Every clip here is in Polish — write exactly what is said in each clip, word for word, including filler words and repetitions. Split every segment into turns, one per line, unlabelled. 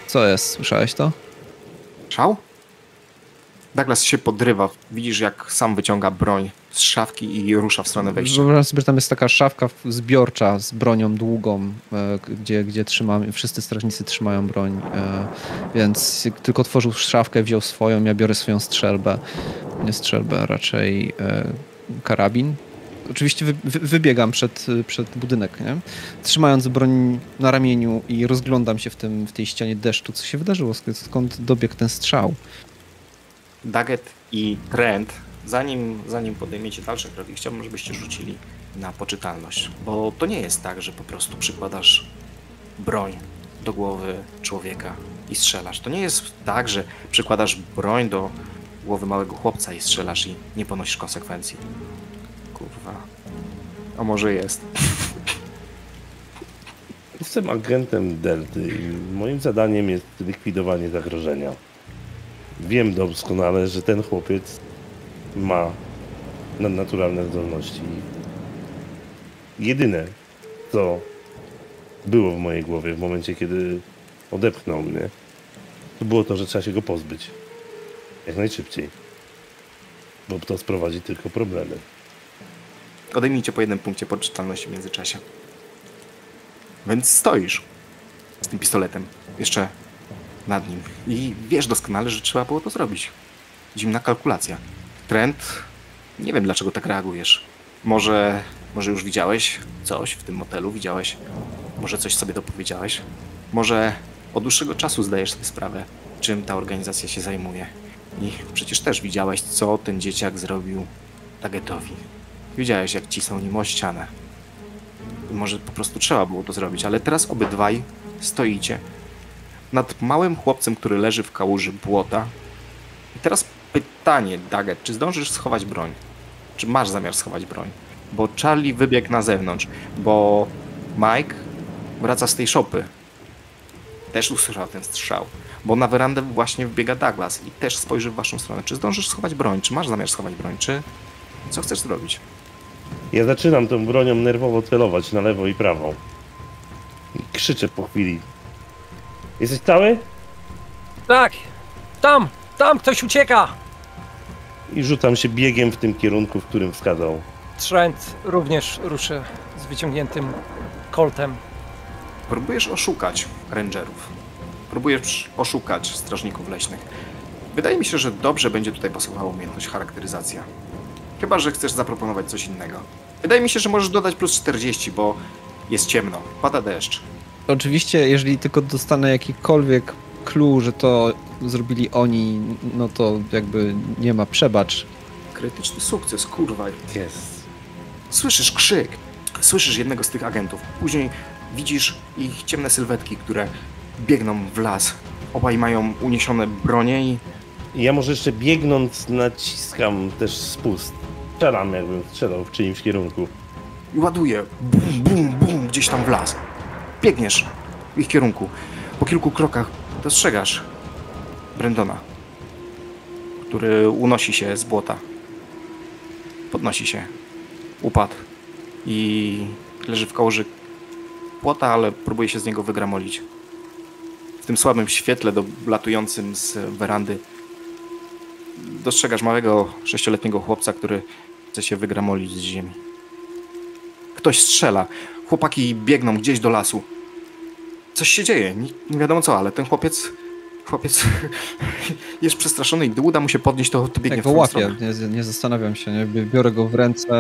Co jest? Słyszałeś to?
Szał? Douglas się podrywa. Widzisz, jak sam wyciąga broń z szafki i rusza w stronę wejścia.
Wyobraź sobie, że tam jest taka szafka zbiorcza z bronią długą, e, gdzie, gdzie trzymamy, wszyscy strażnicy trzymają broń, e, więc tylko otworzył szafkę, wziął swoją, ja biorę swoją strzelbę. Nie strzelbę, raczej e, karabin. Oczywiście wy, wy, wybiegam przed, przed budynek, nie? Trzymając broń na ramieniu i rozglądam się w, tym, w tej ścianie deszczu. Co się wydarzyło? Skąd dobiegł ten strzał?
Daggett i Trent, zanim, zanim podejmiecie dalsze kroki, chciałbym, żebyście rzucili na poczytalność. Bo to nie jest tak, że po prostu przykładasz broń do głowy człowieka i strzelasz. To nie jest tak, że przykładasz broń do głowy małego chłopca i strzelasz i nie ponosisz konsekwencji. Kurwa. A może jest.
Jestem agentem Delty i moim zadaniem jest likwidowanie zagrożenia. Wiem doskonale, że ten chłopiec ma nadnaturalne zdolności. Jedyne, co było w mojej głowie w momencie, kiedy odepchnął mnie, to było to, że trzeba się go pozbyć. Jak najszybciej. Bo to sprowadzi tylko problemy.
Odejmijcie po jednym punkcie poczytalności w międzyczasie. Więc stoisz z tym pistoletem jeszcze nad nim i wiesz doskonale, że trzeba było to zrobić. Zimna kalkulacja. Trent, nie wiem dlaczego tak reagujesz. Może, może już widziałeś coś w tym motelu, widziałeś, może coś sobie dopowiedziałeś. Może od dłuższego czasu zdajesz sobie sprawę, czym ta organizacja się zajmuje. I przecież też widziałeś, co ten dzieciak zrobił Daggettowi. Widziałeś, jak cisnął nim o ścianę. I może po prostu trzeba było to zrobić, ale teraz obydwaj stoicie nad małym chłopcem, który leży w kałuży błota. I teraz pytanie, Daggett, czy zdążysz schować broń? Czy masz zamiar schować broń? Bo Charlie wybiegł na zewnątrz, bo Mike wraca z tej szopy. Też usłyszał ten strzał, bo na werandę właśnie wbiega Douglas i też spojrzy w waszą stronę. Czy zdążysz schować broń? Czy masz zamiar schować broń? Czy co chcesz zrobić?
Ja zaczynam tą bronią nerwowo celować na lewo i prawo. I krzyczę po chwili. Jesteś cały?
Tak! Tam! Tam ktoś ucieka!
I rzucam się biegiem w tym kierunku, w którym wskazał.
Trent również ruszy z wyciągniętym koltem.
Próbujesz oszukać rangerów. Próbujesz oszukać strażników leśnych. Wydaje mi się, że dobrze będzie tutaj pasowała umiejętność charakteryzacja. Chyba że chcesz zaproponować coś innego. Wydaje mi się, że możesz dodać plus czterdzieści, bo jest ciemno, pada deszcz.
Oczywiście, jeżeli tylko dostanę jakikolwiek clue, że to zrobili oni, no to jakby nie ma przebacz.
Krytyczny sukces, kurwa.
Jest.
Słyszysz krzyk, słyszysz jednego z tych agentów. Później widzisz ich ciemne sylwetki, które biegną w las. Obaj mają uniesione bronie i...
I ja może jeszcze biegnąc naciskam też spust. Strzelam, jakbym strzelał w czyimś kierunku.
i ładuje. Bum, bum, bum, gdzieś tam w las. Biegniesz w ich kierunku. Po kilku krokach dostrzegasz Brendona, który unosi się z błota. Podnosi się. Upadł i leży w kałuży płota, ale próbuje się z niego wygramolić. W tym słabym świetle dolatującym z werandy dostrzegasz małego sześcioletniego chłopca, który chce się wygramolić z ziemi. Ktoś strzela. Chłopaki biegną gdzieś do lasu. Coś się dzieje. Nie, nie wiadomo co, ale ten chłopiec... Chłopiec jest przestraszony i gdy uda mu się podnieść, to, to biegnie
Jak
w
go
twoją
łapię,
stronę.
nie, nie zastanawiam się, nie? Biorę go w ręce.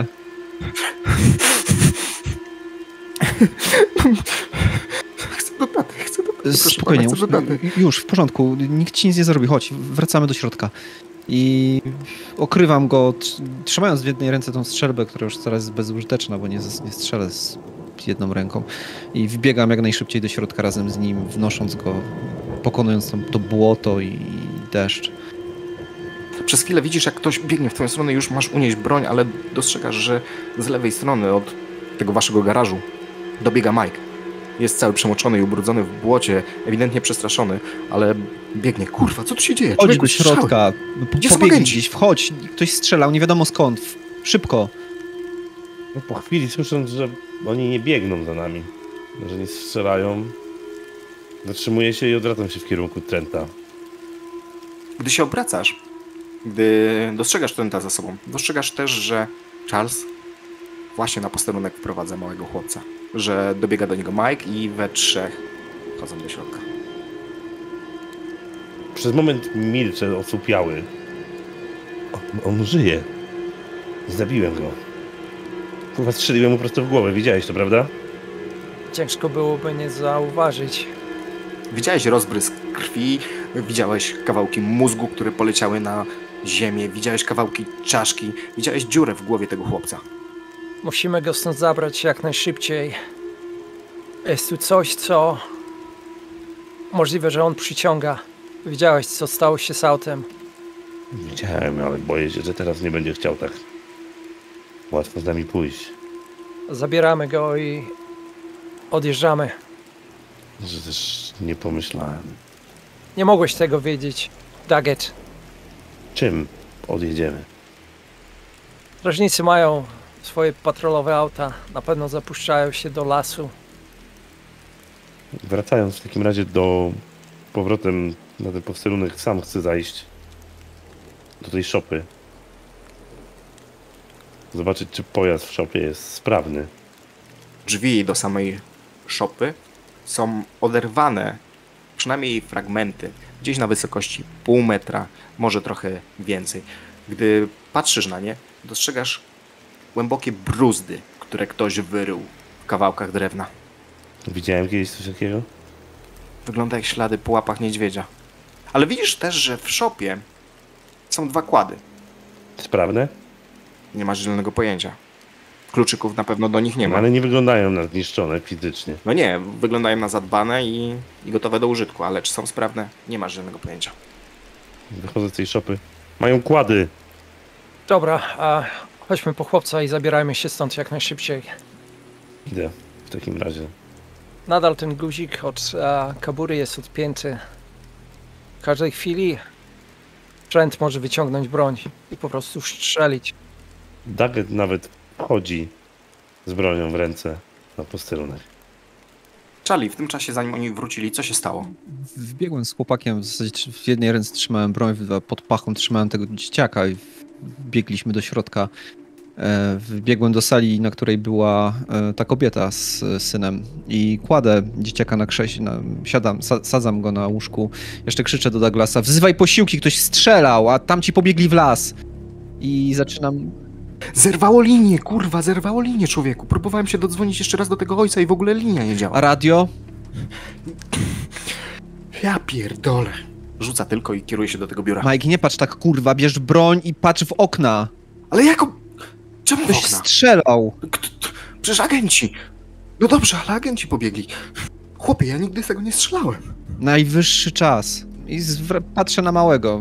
Chcę do taty, chcę do taty. Proszę
Spokojnie,
pana, chcę do taty.
już, w porządku, nikt ci nic nie zrobi, chodź, wracamy do środka. I okrywam go, tr- trzymając w jednej ręce tą strzelbę, która już teraz jest bezużyteczna, bo nie, z- nie strzelę z jedną ręką. I wbiegam jak najszybciej do środka razem z nim, wnosząc go, pokonując tam to błoto i deszcz.
Przez chwilę widzisz, jak ktoś biegnie w twoją stronę, już masz unieść broń, ale dostrzegasz, że z lewej strony od tego waszego garażu dobiega Mike. Jest cały przemoczony i ubrudzony w błocie, ewidentnie przestraszony, ale biegnie. Kurwa, co tu się dzieje?
Chodź
Człowieku,
do
strzały.
środka, po,
Gdzie są
pobiegnij
agenci?
gdzieś, wchodź, ktoś strzelał, nie wiadomo skąd, w- szybko.
No po chwili słysząc, że oni nie biegną za nami, że nie strzelają, Zatrzymuję się i odwracam się w kierunku Trenta.
Gdy się obracasz, gdy dostrzegasz Trenta za sobą, dostrzegasz też, że Charles właśnie na posterunek wprowadza małego chłopca. Że dobiega do niego Mike i we trzech wchodzą do środka.
Przez moment milczę, osłupiały. On, on żyje. Zabiłem go. Kurwa, strzeliłem mu prosto w głowę. Widziałeś to, prawda?
Ciężko byłoby nie zauważyć.
Widziałeś rozbrysk krwi, widziałeś kawałki mózgu, które poleciały na ziemię, widziałeś kawałki czaszki, widziałeś dziurę w głowie tego chłopca.
Musimy go stąd zabrać jak najszybciej. Jest tu coś, co... Możliwe, że on przyciąga. Widziałeś, co stało się z autem.
Widziałem, ale boję się, że teraz nie będzie chciał tak łatwo z nami pójść.
Zabieramy go i odjeżdżamy.
Że też nie pomyślałem.
Nie mogłeś tego wiedzieć, Daggett.
Czym odjedziemy?
Strażnicy mają swoje patrolowe auta. Na pewno zapuszczają się do lasu.
Wracając w takim razie do powrotem na ten posterunek, sam chcę zajść do tej szopy. Zobaczyć, czy pojazd w szopie jest sprawny.
Drzwi do samej szopy są oderwane, przynajmniej fragmenty, gdzieś na wysokości pół metra, może trochę więcej. Gdy patrzysz na nie, dostrzegasz głębokie bruzdy, które ktoś wyrył w kawałkach drewna.
Widziałem kiedyś coś takiego?
Wygląda jak ślady po łapach niedźwiedzia. Ale widzisz też, że w szopie są dwa kłady.
Sprawne?
Nie masz zielonego pojęcia. Kluczyków na pewno do nich nie ma.
Ale nie wyglądają na zniszczone fizycznie.
No nie, wyglądają na zadbane i, i gotowe do użytku, ale czy są sprawne? Nie masz żadnego pojęcia.
Wychodzę z tej szopy. Mają kłady!
Dobra, a chodźmy po chłopca i zabierajmy się stąd jak najszybciej.
Idę w takim razie.
Nadal ten guzik od a, kabury jest odpięty. W każdej chwili Trent może wyciągnąć broń i po prostu strzelić.
Daggett nawet chodzi z bronią w ręce na posterunek.
Charlie, w tym czasie, zanim oni wrócili, co się stało?
Wbiegłem z chłopakiem, w zasadzie w jednej ręce trzymałem broń, pod pachą trzymałem tego dzieciaka i biegliśmy do środka. Wbiegłem do sali, na której była ta kobieta z synem i kładę dzieciaka na krześle, na, siadam, sadzam go na łóżku. Jeszcze krzyczę do Douglasa: wzywaj posiłki, ktoś strzelał, a tamci pobiegli w las. I zaczynam...
Zerwało linię, kurwa, zerwało linię, człowieku. Próbowałem się dodzwonić jeszcze raz do tego ojca i w ogóle linia nie działa.
A radio?
Ja pierdolę. Rzuca tylko i kieruje się do tego biura.
Mike, nie patrz tak, kurwa, bierz broń i patrz w okna.
Ale jako... Czemu w
Ktoś
okna?
strzelał.
K- t- Przecież agenci. No dobrze, ale agenci pobiegli. Chłopie, ja nigdy z tego nie strzelałem.
Najwyższy czas. I zwr- patrzę na małego.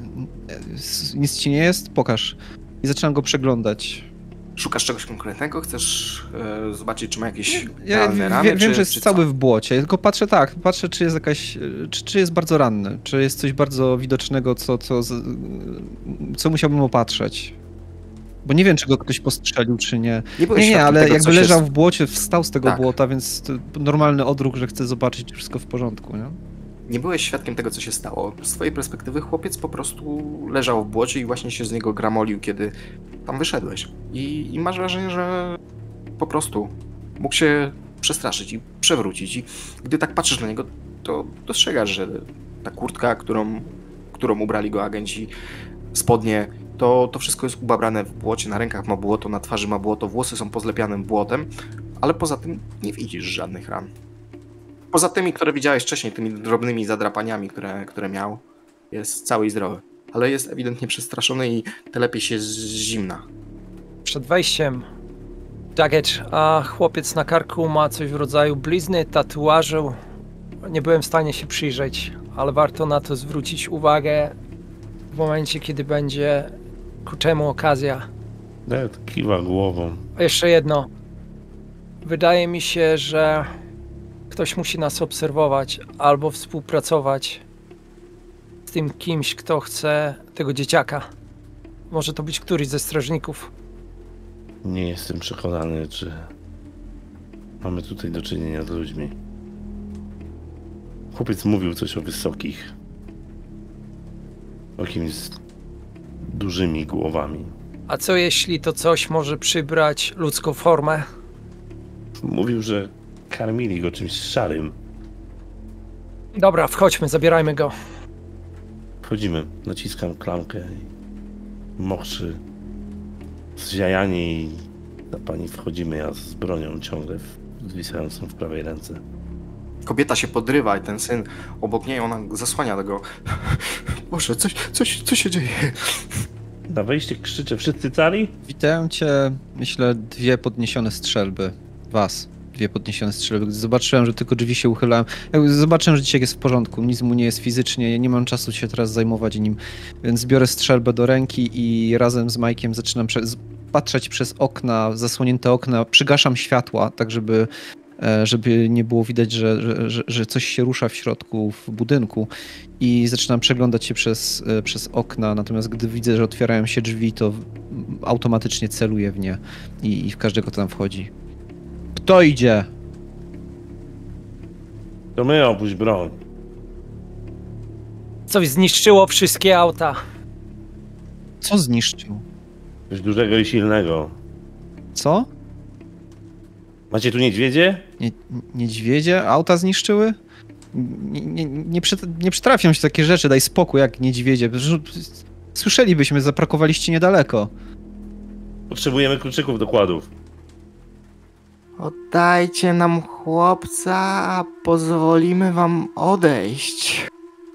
Nic ci nie jest? Pokaż. I zaczynam go przeglądać.
Szukasz czegoś konkretnego? Chcesz e, zobaczyć, czy ma jakieś
Ja
realne
wie,
rany?
wiem,
czy,
że jest
czy
cały
co?
w błocie, tylko patrzę tak, patrzę, czy jest jakaś, czy, czy jest bardzo ranny, czy jest coś bardzo widocznego, co, co, z- co musiałbym opatrzeć. Bo nie wiem, czy go ktoś postrzelił, czy nie.
Nie, byłeś
Nie, nie,
świadkiem
ale
tego,
jakby
co się
leżał
s-
w błocie, wstał z tego
Tak.
błota, więc to normalny odruch, że chce zobaczyć, czy wszystko w porządku, nie?
Nie byłeś świadkiem tego, co się stało. Z twojej perspektywy chłopiec po prostu leżał w błocie i właśnie się z niego gramolił, kiedy tam wyszedłeś. I, i masz wrażenie, że po prostu mógł się przestraszyć i przewrócić. I gdy tak patrzysz na niego, to dostrzegasz, że ta kurtka, którą, którą ubrali go agenci, spodnie, to, to wszystko jest ubabrane w błocie. Na rękach ma błoto, na twarzy ma błoto, włosy są pozlepiane błotem, ale poza tym nie widzisz żadnych ran. Poza tymi, które widziałeś wcześniej, tymi drobnymi zadrapaniami, które, które miał, jest cały i zdrowy. Ale jest ewidentnie przestraszony i telepie się z zimna.
Przed wejściem, Daggett, a chłopiec na karku ma coś w rodzaju blizny, tatuażu. Nie byłem w stanie się przyjrzeć, ale warto na to zwrócić uwagę w momencie, kiedy będzie ku temu okazja.
Daggett kiwa głową.
A jeszcze jedno. Wydaje mi się, że ktoś musi nas obserwować albo współpracować z tym kimś, kto chce tego dzieciaka. Może to być któryś ze strażników.
Nie jestem przekonany, czy mamy tutaj do czynienia z ludźmi. Chłopiec mówił coś o wysokich. O kimś z dużymi głowami.
A co jeśli to coś może przybrać ludzką formę?
Mówił, że karmili go czymś szarym.
Dobra, wchodźmy, zabierajmy go.
Wchodzimy, naciskam klamkę i mochrzy zziajani i za pani wchodzimy, ja z bronią ciągle zwisającą w prawej ręce.
Kobieta się podrywa i ten syn obok niej, ona zasłania tego. Boże, coś, coś, co się dzieje?
Na wejście krzyczę, wszyscy cali?
Witają cię, myślę, dwie podniesione strzelby. Was. Dwie podniesione strzelby. Gdy zobaczyłem, że tylko drzwi się uchylają. Jakby zobaczyłem, że dzisiaj jest w porządku. Nic mu nie jest fizycznie. Ja nie mam czasu się teraz zajmować nim. Więc biorę strzelbę do ręki i razem z Mike'iem zaczynam prze- patrzeć przez okna, zasłonięte okna. Przygaszam światła, tak żeby, żeby nie było widać, że, że, że coś się rusza w środku w budynku. I zaczynam przeglądać się przez, przez okna. Natomiast gdy widzę, że otwierają się drzwi, to automatycznie celuję w nie i, i w każdego, kto tam wchodzi. Kto idzie?
To my, opuść broń.
Coś zniszczyło wszystkie auta.
Co zniszczył?
Coś dużego i silnego.
Co?
Macie tu niedźwiedzie?
Nie, niedźwiedzie? Auta zniszczyły? Nie, nie, nie, przyt- nie przytrafią się takie rzeczy, daj spokój, jak niedźwiedzie. Słyszelibyśmy, zaparkowaliście niedaleko.
Potrzebujemy kluczyków do kładów.
Oddajcie nam chłopca, a pozwolimy wam odejść.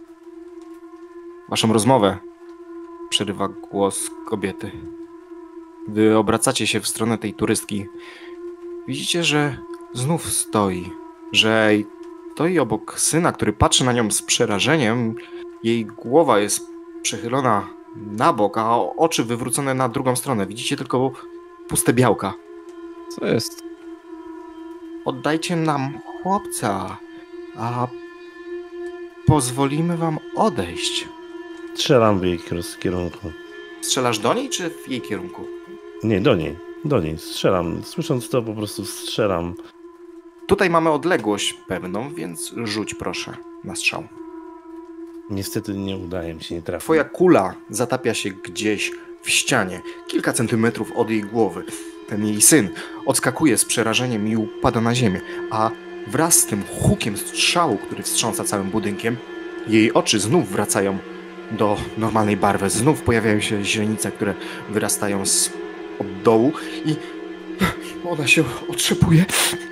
Waszą rozmowę przerywa głos kobiety. Gdy obracacie się w stronę tej turystki, widzicie, że znów stoi, że stoi obok syna, który patrzy na nią z przerażeniem. Jej głowa jest przechylona na bok, a oczy wywrócone na drugą stronę. Widzicie tylko puste białka.
Co jest?
Oddajcie nam chłopca, a pozwolimy wam odejść.
Strzelam w jej kierunku.
Strzelasz do niej, czy w jej kierunku?
Nie, do niej. Do niej. Strzelam. Słysząc to, po prostu strzelam.
Tutaj mamy odległość pewną, więc rzuć proszę na strzał.
Niestety nie udaje mi się, nie trafić.
Twoja kula zatapia się gdzieś w ścianie, kilka centymetrów od jej głowy. Ten jej syn odskakuje z przerażeniem i upada na ziemię, a wraz z tym hukiem strzału, który wstrząsa całym budynkiem, jej oczy znów wracają do normalnej barwy. Znów pojawiają się źrenice, które wyrastają z od dołu i ona się otrzepuje.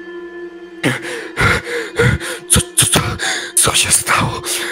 Co, co, co, co się stało?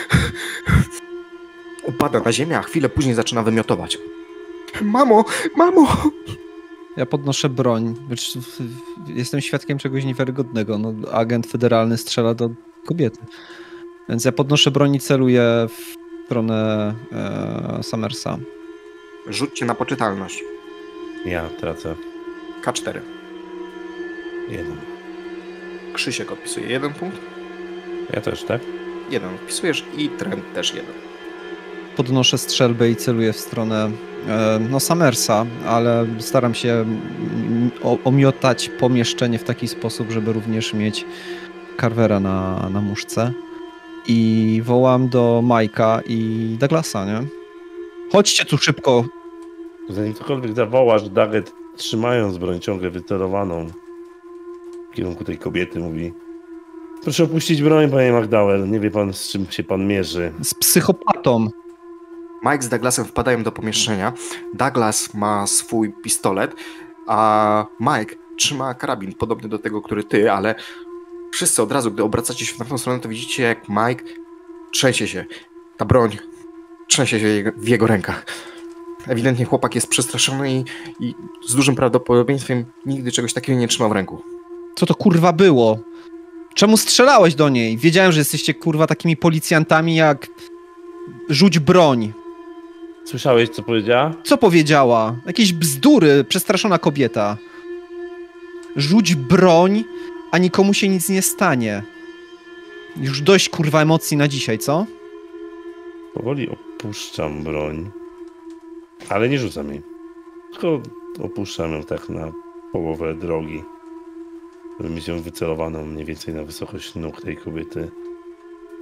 Upada na ziemię, a chwilę później zaczyna wymiotować. Mamo, mamo!
Ja podnoszę broń. Jestem świadkiem czegoś niewiarygodnego. No, agent federalny strzela do kobiety. Więc ja podnoszę broń i celuję w stronę e, Summersa.
Rzućcie na poczytalność.
Ja tracę.
K cztery.
Jeden.
Krzysiek odpisuje jeden punkt.
Ja też, tak?
Jeden wpisujesz i Trent też jeden.
Podnoszę strzelbę i celuję w stronę e, no Summersa, ale staram się mm, o, omiotać pomieszczenie w taki sposób, żeby również mieć Carvera na, na muszce. I wołam do Mike'a i Douglasa, nie? Chodźcie tu szybko!
Zanim cokolwiek zawołasz, Daggett, trzymając broń ciągle wycelowaną w kierunku tej kobiety, mówi: proszę opuścić broń, panie McDowell. Nie wie pan, z czym się pan mierzy.
Z psychopatą!
Mike z Douglasem wpadają do pomieszczenia. Douglas ma swój pistolet, a Mike trzyma karabin, podobny do tego, który ty, ale wszyscy od razu, gdy obracacie się w tamtą stronę, to widzicie, jak Mike trzęsie się. Ta broń trzęsie się w jego rękach. Ewidentnie chłopak jest przestraszony i, i z dużym prawdopodobieństwem nigdy czegoś takiego nie trzymał w ręku.
Co to kurwa było? Czemu strzelałeś do niej? Wiedziałem, że jesteście kurwa takimi policjantami jak... Rzuć broń.
Słyszałeś, co powiedziała?
Co powiedziała? Jakieś bzdury, przestraszona kobieta. Rzuć broń, a nikomu się nic nie stanie. Już dość kurwa emocji na dzisiaj, co?
Powoli opuszczam broń, ale nie rzucam jej. Tylko opuszczam ją tak na połowę drogi, żeby mieć ją wycelowaną mniej więcej na wysokość nóg tej kobiety.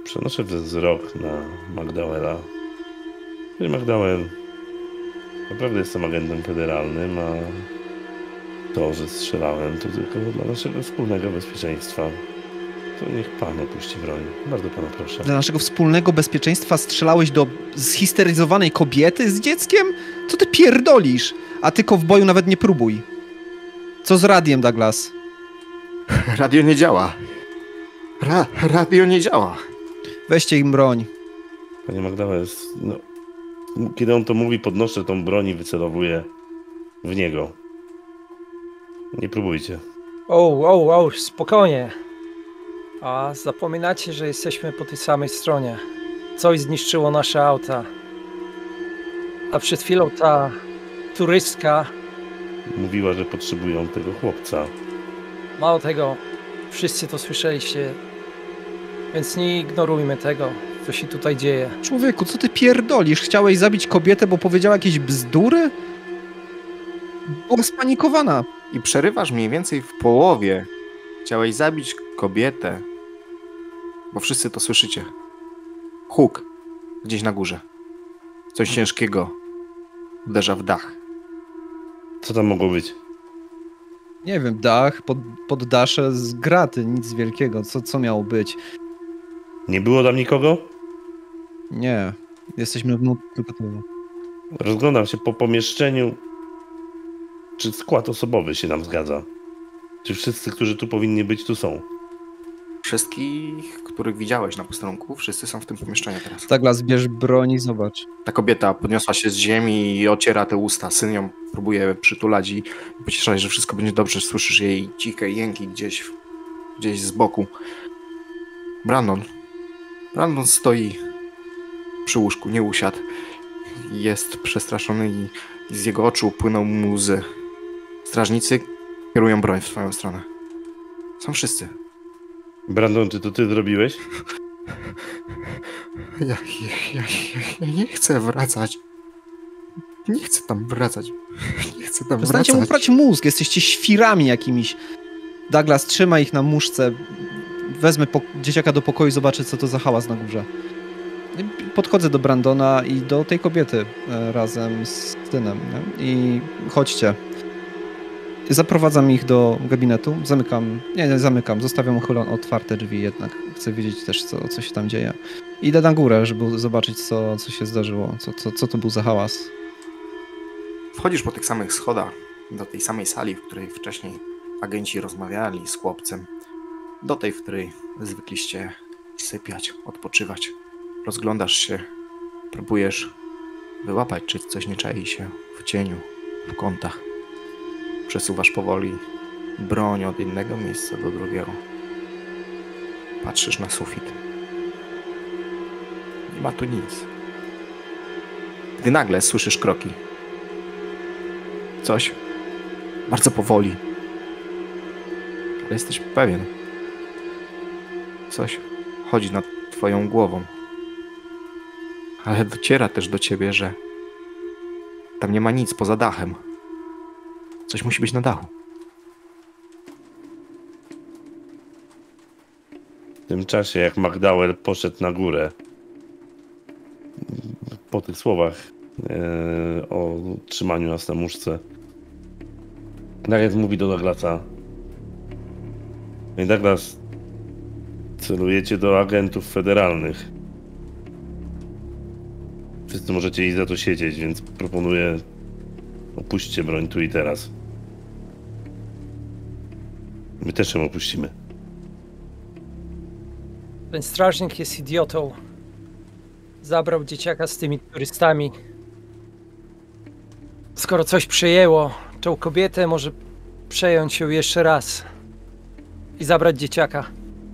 Przenoszę wzrok na McDowella. McDowell, naprawdę jestem agentem federalnym, a to, że strzelałem, to tylko dla naszego wspólnego bezpieczeństwa. To niech pan opuści broń. Bardzo pana proszę.
Dla naszego wspólnego bezpieczeństwa strzelałeś do zhisteryzowanej kobiety z dzieckiem? Co ty pierdolisz? A ty, kowboju, nawet nie próbuj. Co z radiem, Douglas?
Radio nie działa. Ra radio nie działa.
Weźcie im broń.
Panie McDowell, no, kiedy on to mówi, podnoszę tą broń i wycelowuję w niego. Nie próbujcie.
O, o, o, spokojnie. A zapominacie, że jesteśmy po tej samej stronie. Coś zniszczyło nasze auta. A przed chwilą ta turystka,
Mówiła, że potrzebują tego chłopca.
mało tego, wszyscy to słyszeliście. Więc nie ignorujmy tego, co się tutaj dzieje.
Człowieku, co ty pierdolisz? Chciałeś zabić kobietę, bo powiedziała jakieś bzdury? Była spanikowana.
I przerywasz mniej więcej w połowie. Chciałeś zabić kobietę. Bo wszyscy to słyszycie. Huk. Gdzieś na górze. Coś ciężkiego. Uderza w dach.
Co tam mogło być?
Nie wiem, dach, pod, poddasze z graty, nic wielkiego. Co, co miało być?
Nie było tam nikogo?
Nie. Jesteśmy w tylko tu.
Rozglądam się po pomieszczeniu. Czy skład osobowy się nam zgadza? Czy wszyscy, którzy tu powinni być, tu są?
Wszystkich, których widziałeś na posterunku, wszyscy są w tym pomieszczeniu teraz.
Douglas, bierz broń i zobacz.
Ta kobieta podniosła się z ziemi i ociera te usta. Syn ją próbuje przytulać i pocieszać, że wszystko będzie dobrze. Słyszysz jej ciche jęki gdzieś, gdzieś z boku. Brandon. Brandon stoi przy łóżku, nie usiadł. Jest przestraszony i z jego oczu płyną mu łzy. Strażnicy kierują broń w twoją stronę. Są wszyscy.
Brandon, czy to ty zrobiłeś?
Ja, ja, ja, ja nie chcę wracać. Nie chcę tam wracać. Nie chcę tam
Przestańcie mu
wracać.
prać mózg, jesteście świrami jakimiś. Douglas, trzyma ich na muszce. Wezmę po dzieciaka do pokoju i zobaczę, co to za hałas na górze. Podchodzę do Brandona i do tej kobiety e, razem z synem. Nie? I chodźcie. Zaprowadzam ich do gabinetu. Zamykam. Nie, nie zamykam. Zostawiam uchylone otwarte drzwi jednak. Chcę wiedzieć też, co, co się tam dzieje. Idę na górę, żeby zobaczyć, co, co się zdarzyło. Co, co, co to był za hałas.
Wchodzisz po tych samych schodach do tej samej sali, w której wcześniej agenci rozmawiali z chłopcem. Do tej, w której zwykliście sypiać, odpoczywać. Rozglądasz się, próbujesz wyłapać, czy coś nie czai się w cieniu, w kątach. Przesuwasz powoli broń od jednego miejsca do drugiego. Patrzysz na sufit. Nie ma tu nic. Gdy nagle słyszysz kroki. Coś bardzo powoli. Ale jesteś pewien. Coś chodzi nad twoją głową. Ale dociera też do ciebie, że tam nie ma nic poza dachem. Coś musi być na dachu.
W tym czasie, jak McDowell poszedł na górę, po tych słowach e, o trzymaniu nas na muszce, Douglas mówi do Douglasa: "Ej, Douglas, celujecie do agentów federalnych. Wszyscy możecie iść za to siedzieć, więc proponuję, opuśćcie broń tu i teraz. My też ją opuścimy."
Ten strażnik jest idiotą. Zabrał dzieciaka z tymi turystami. Skoro coś przejęło, tą kobietę może przejąć ją jeszcze raz i zabrać dzieciaka.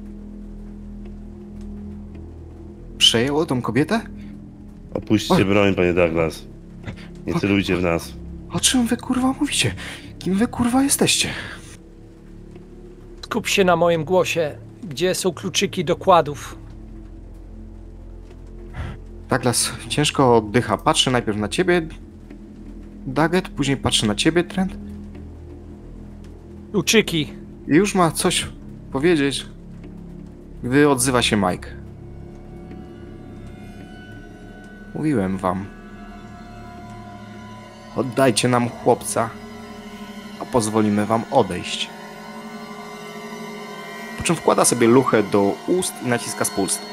Przejęło tą kobietę?
Opuśćcie
Oj.
broń, panie Douglas. Nie celujcie w nas.
O czym wy kurwa mówicie? Kim wy kurwa jesteście?
Skup się na moim głosie. Gdzie są kluczyki do kładów?
Douglas ciężko oddycha. Patrzy najpierw na ciebie, Daggett, później patrzy na ciebie, Trent.
Kluczyki.
I już ma coś powiedzieć, gdy odzywa się Mike. Mówiłem wam. Oddajcie nam chłopca, a pozwolimy wam odejść. Po czym wkłada sobie luchę do ust i naciska spust.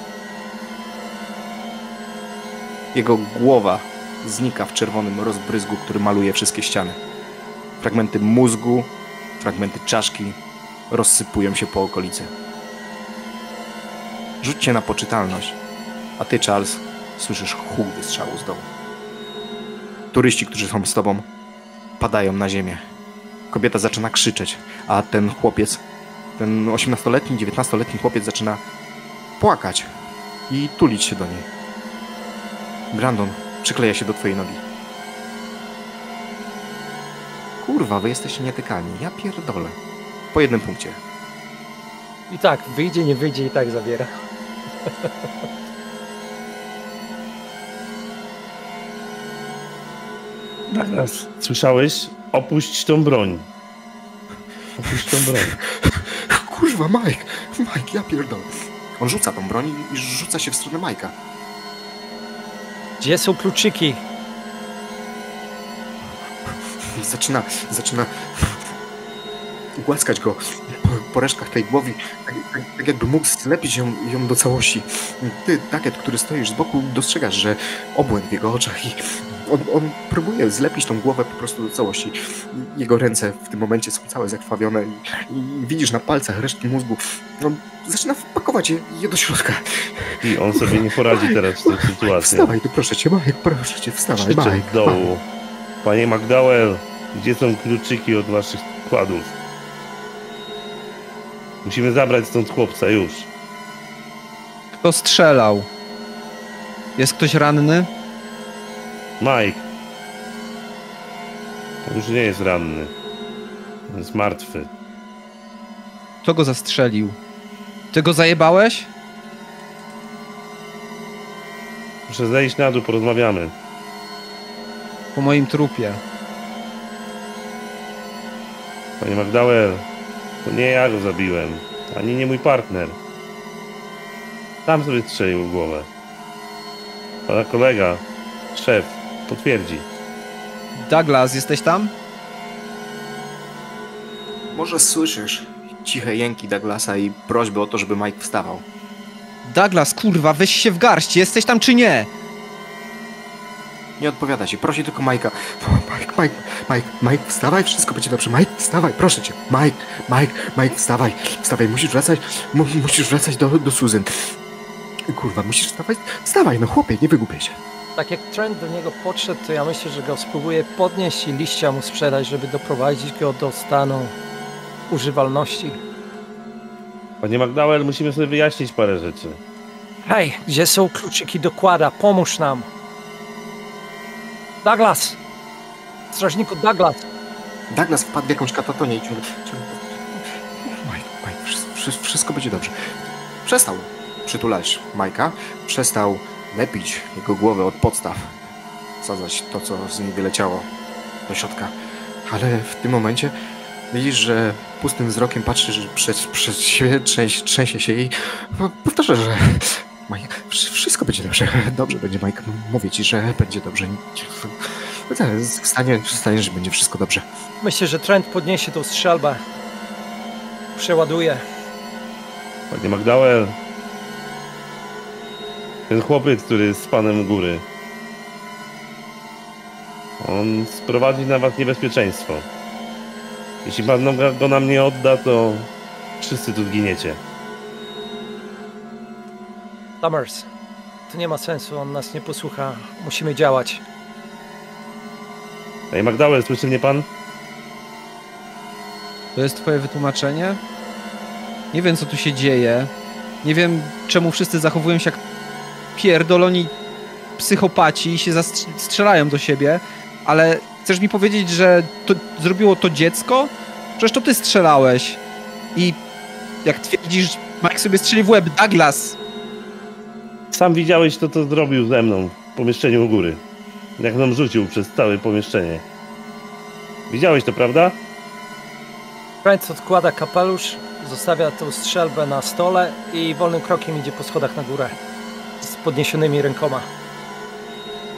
Jego głowa znika w czerwonym rozbryzgu, który maluje wszystkie ściany. Fragmenty mózgu, fragmenty czaszki rozsypują się po okolicy. Rzućcie na poczytalność, a ty, Charles, słyszysz huk wystrzału z dołu. Turyści, którzy są z tobą, padają na ziemię. Kobieta zaczyna krzyczeć, a ten chłopiec, ten osiemnastoletni, dziewiętnastoletni chłopiec zaczyna płakać i tulić się do niej. Brandon przykleja się do twojej nogi. Kurwa, wy jesteście nietykalni. Ja pierdolę. Po jednym punkcie.
I tak, wyjdzie, nie wyjdzie i tak zabiera.
Douglas, słyszałeś? Opuść tą broń. Opuść tą broń.
Kurwa, Mike! Mike, ja pierdolę. On rzuca tą broń i rzuca się w stronę Majka.
Gdzie są kluczyki?
Zaczyna, zaczyna głaskać go po, po resztkach tej głowy, tak, tak, tak jakby mógł zlepić ją, ją do całości. Ty, Duckett, który stoisz z boku, dostrzegasz, że obłęd w jego oczach i on, on próbuje zlepić tą głowę po prostu do całości. Jego ręce w tym momencie są całe zakrwawione i, i widzisz na palcach resztki mózgu. On zaczyna wpakować je, je do środka.
I on sobie nie poradzi teraz w tej sytuacji.
Wstawaj, tu proszę cię, Mike, proszę cię, wstawaj,
Krzyczę
Mike.
z dołu. Panie McDowell, gdzie są kluczyki od waszych kładów? Musimy zabrać stąd chłopca, już.
Kto strzelał? Jest ktoś ranny?
Mike. On już nie jest ranny. On jest martwy.
Kto go zastrzelił? Ty go zajebałeś?
Muszę zejść na dół, porozmawiamy.
Po moim trupie.
Panie McDowell, to nie ja go zabiłem. Ani nie mój partner. Sam sobie strzelił w głowę. Pana kolega, szef, potwierdzi.
Douglas, jesteś tam?
Może słyszysz ciche jęki Douglasa i prośby o to, żeby Mike wstawał.
Douglas, kurwa, weź się w garść, jesteś tam czy nie?
Nie odpowiada ci, prosi tylko Mike'a. Mike, Mike, Mike, Mike, wstawaj, wszystko będzie dobrze. Mike, wstawaj, proszę cię. Mike, Mike, Mike, wstawaj, wstawaj, musisz wracać, mu, musisz wracać do, do Susan. Kurwa, musisz wstawać, wstawaj, no chłopie, nie wygłupiaj się.
Tak jak Trent do niego podszedł, to ja myślę, że go spróbuję podnieść i liścia mu sprzedać, żeby doprowadzić go do stanu używalności.
Panie McDowell, musimy sobie wyjaśnić parę rzeczy.
Hej, gdzie są kluczyki do kłada? Pomóż nam! Douglas! Strażniku Douglas!
Douglas wpadł w jakąś katatonię i ciągle... ciągle... Mike, Mike, wszystko, wszystko będzie dobrze. Przestał przytulać Mike'a, przestał lepić jego głowę od podstaw, wsadzać to, co z niej wyleciało do środka. Ale w tym momencie widzisz, że pustym wzrokiem patrzy że przed, przed siebie, trzęsie, trzęsie się i powtarza, że Mike, wszystko będzie dobrze. Dobrze będzie, Mike. Mówię ci, że będzie dobrze. Wstanie, wstanie, że będzie wszystko dobrze.
Myślę, że Trent podniesie tą strzelbę. Przeładuje.
Panie McDowell, ten chłopiec, który jest z panem u góry, on sprowadzi na was niebezpieczeństwo. Jeśli pan go nam nie odda, to wszyscy tu zginiecie.
Summers, to nie ma sensu, on nas nie posłucha. Musimy działać.
Panie McDowell, słyszy mnie pan?
To jest twoje wytłumaczenie? Nie wiem, co tu się dzieje. Nie wiem, czemu wszyscy zachowują się jak pierdoloni psychopaci i się strzelają do siebie, ale chcesz mi powiedzieć, że to zrobiło to dziecko? Przecież to ty strzelałeś. I jak twierdzisz, Mike sobie strzeli w łeb. Douglas!
Sam widziałeś to, co zrobił ze mną w pomieszczeniu u góry. Jak nam rzucił przez całe pomieszczenie. Widziałeś to, prawda?
Trent odkłada kapelusz, zostawia tą strzelbę na stole i wolnym krokiem idzie po schodach na górę z podniesionymi rękoma.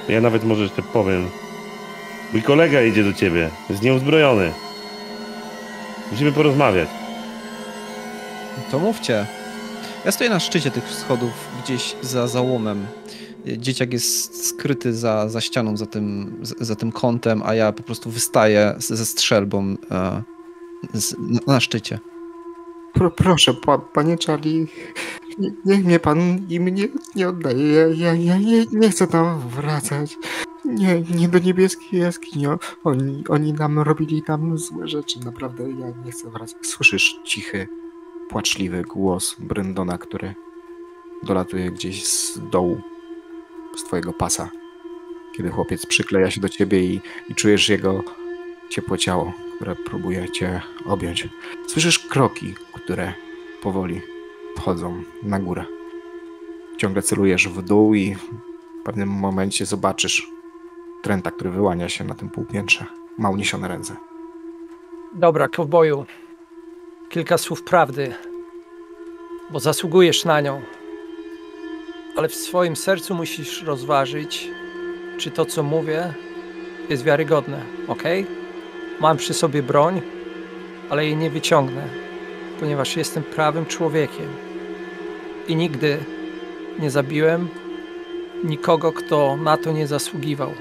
Ja nawet może jeszcze powiem. Mój kolega idzie do ciebie. Jest nieuzbrojony. Musimy porozmawiać.
To mówcie. Ja stoję na szczycie tych schodów, gdzieś za załomem. Dzieciak jest skryty za, za ścianą, za tym, za tym kątem, a ja po prostu wystaję ze strzelbą e, z, na, na szczycie.
Pro, proszę, pa, panie Charlie, nie, niech mnie pan im nie, nie oddaje. Ja, ja, ja nie, nie chcę tam wracać. Nie, nie do niebieskiej jaskini. Oni, oni nam robili tam złe rzeczy. Naprawdę, ja nie chcę wracać. Słyszysz cichy, płaczliwy głos Bryndona, który dolatuje gdzieś z dołu, z twojego pasa. Kiedy chłopiec przykleja się do ciebie i, i czujesz jego ciepłe ciało, które próbuje cię objąć. Słyszysz kroki, które powoli wchodzą na górę. Ciągle celujesz w dół i w pewnym momencie zobaczysz Trenta, który wyłania się na tym półpiętrze. Ma uniesione ręce.
Dobra, kowboju. Kilka słów prawdy, bo zasługujesz na nią. Ale w swoim sercu musisz rozważyć, czy to, co mówię, jest wiarygodne, okej? Mam przy sobie broń, ale jej nie wyciągnę, ponieważ jestem prawym człowiekiem. I nigdy nie zabiłem nikogo, kto na to nie zasługiwał.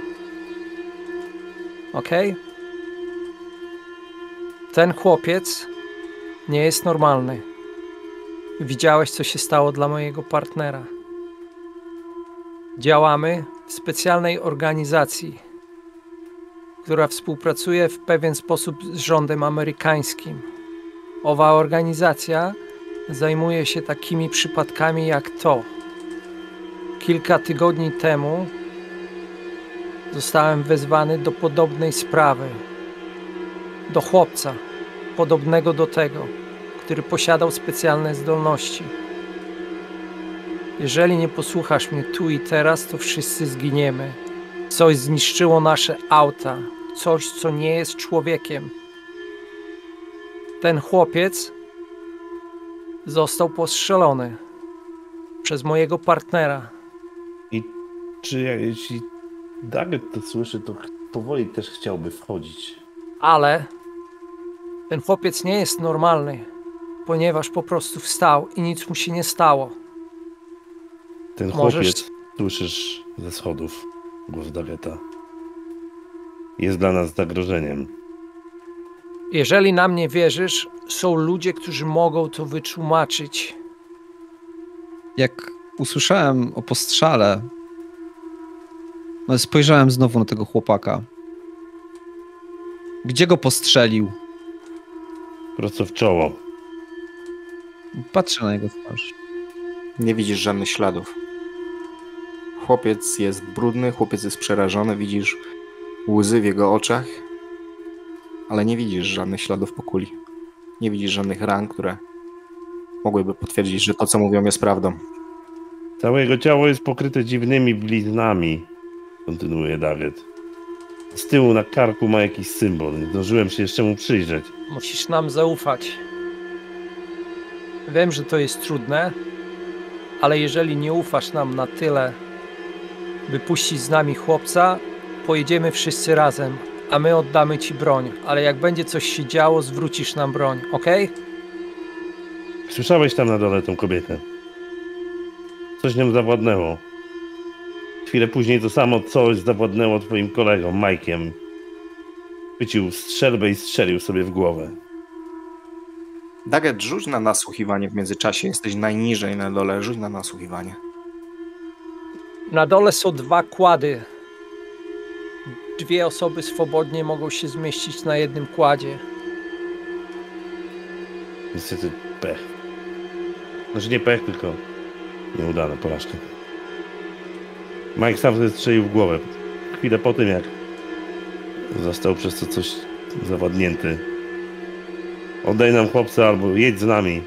Okej? Ten chłopiec nie jest normalny. Widziałeś, co się stało dla mojego partnera. Działamy w specjalnej organizacji, która współpracuje w pewien sposób z rządem amerykańskim. Owa organizacja zajmuje się takimi przypadkami jak to. Kilka tygodni temu zostałem wezwany do podobnej sprawy. Do chłopca, podobnego do tego, który posiadał specjalne zdolności. Jeżeli nie posłuchasz mnie tu i teraz, to wszyscy zginiemy. Coś zniszczyło nasze auta. Coś, co nie jest człowiekiem. Ten chłopiec został postrzelony przez mojego partnera.
I czy ja, jeśli Daggett to słyszy, to powoli też chciałby wchodzić.
Ale ten chłopiec nie jest normalny, ponieważ po prostu wstał i nic mu się nie stało.
Ten
Możesz...
chłopiec, słyszysz ze schodów głos Daggetta, jest dla nas zagrożeniem.
Jeżeli nam nie wierzysz, są ludzie, którzy mogą to wytłumaczyć.
Jak usłyszałem o postrzale, spojrzałem znowu na tego chłopaka. Gdzie go postrzelił?
Prosto w czoło.
Patrzę na jego twarz.
Nie widzisz żadnych śladów. Chłopiec jest brudny, chłopiec jest przerażony, widzisz łzy w jego oczach, ale nie widzisz żadnych śladów po kuli. Nie widzisz żadnych ran, które mogłyby potwierdzić, że to, co mówią, jest prawdą.
Całe jego ciało jest pokryte dziwnymi bliznami, kontynuuje Daggett. Z tyłu na karku ma jakiś symbol. Nie zdążyłem się jeszcze mu przyjrzeć.
Musisz nam zaufać. Wiem, że to jest trudne, ale jeżeli nie ufasz nam na tyle, by puścić z nami chłopca, pojedziemy wszyscy razem, a my oddamy ci broń. Ale jak będzie coś się działo, zwrócisz nam broń, okej?
Słyszałeś tam na dole tą kobietę? Coś nią zawładnęło. Chwilę później to samo coś zawładnęło twoim kolegą, Mike'iem. Chwycił strzelbę i strzelił sobie w głowę.
Daggett, rzuć na nasłuchiwanie w międzyczasie. Jesteś najniżej na dole. Rzuć na nasłuchiwanie.
Na dole są dwa kłady. Dwie osoby swobodnie mogą się zmieścić na jednym kładzie.
Niestety pech. Znaczy nie pech, tylko nieudana porażka. Mike sam sobie strzelił w głowę. Chwilę po tym, jak został przez to coś zawładnięty. Oddaj nam chłopca albo jedź z nami.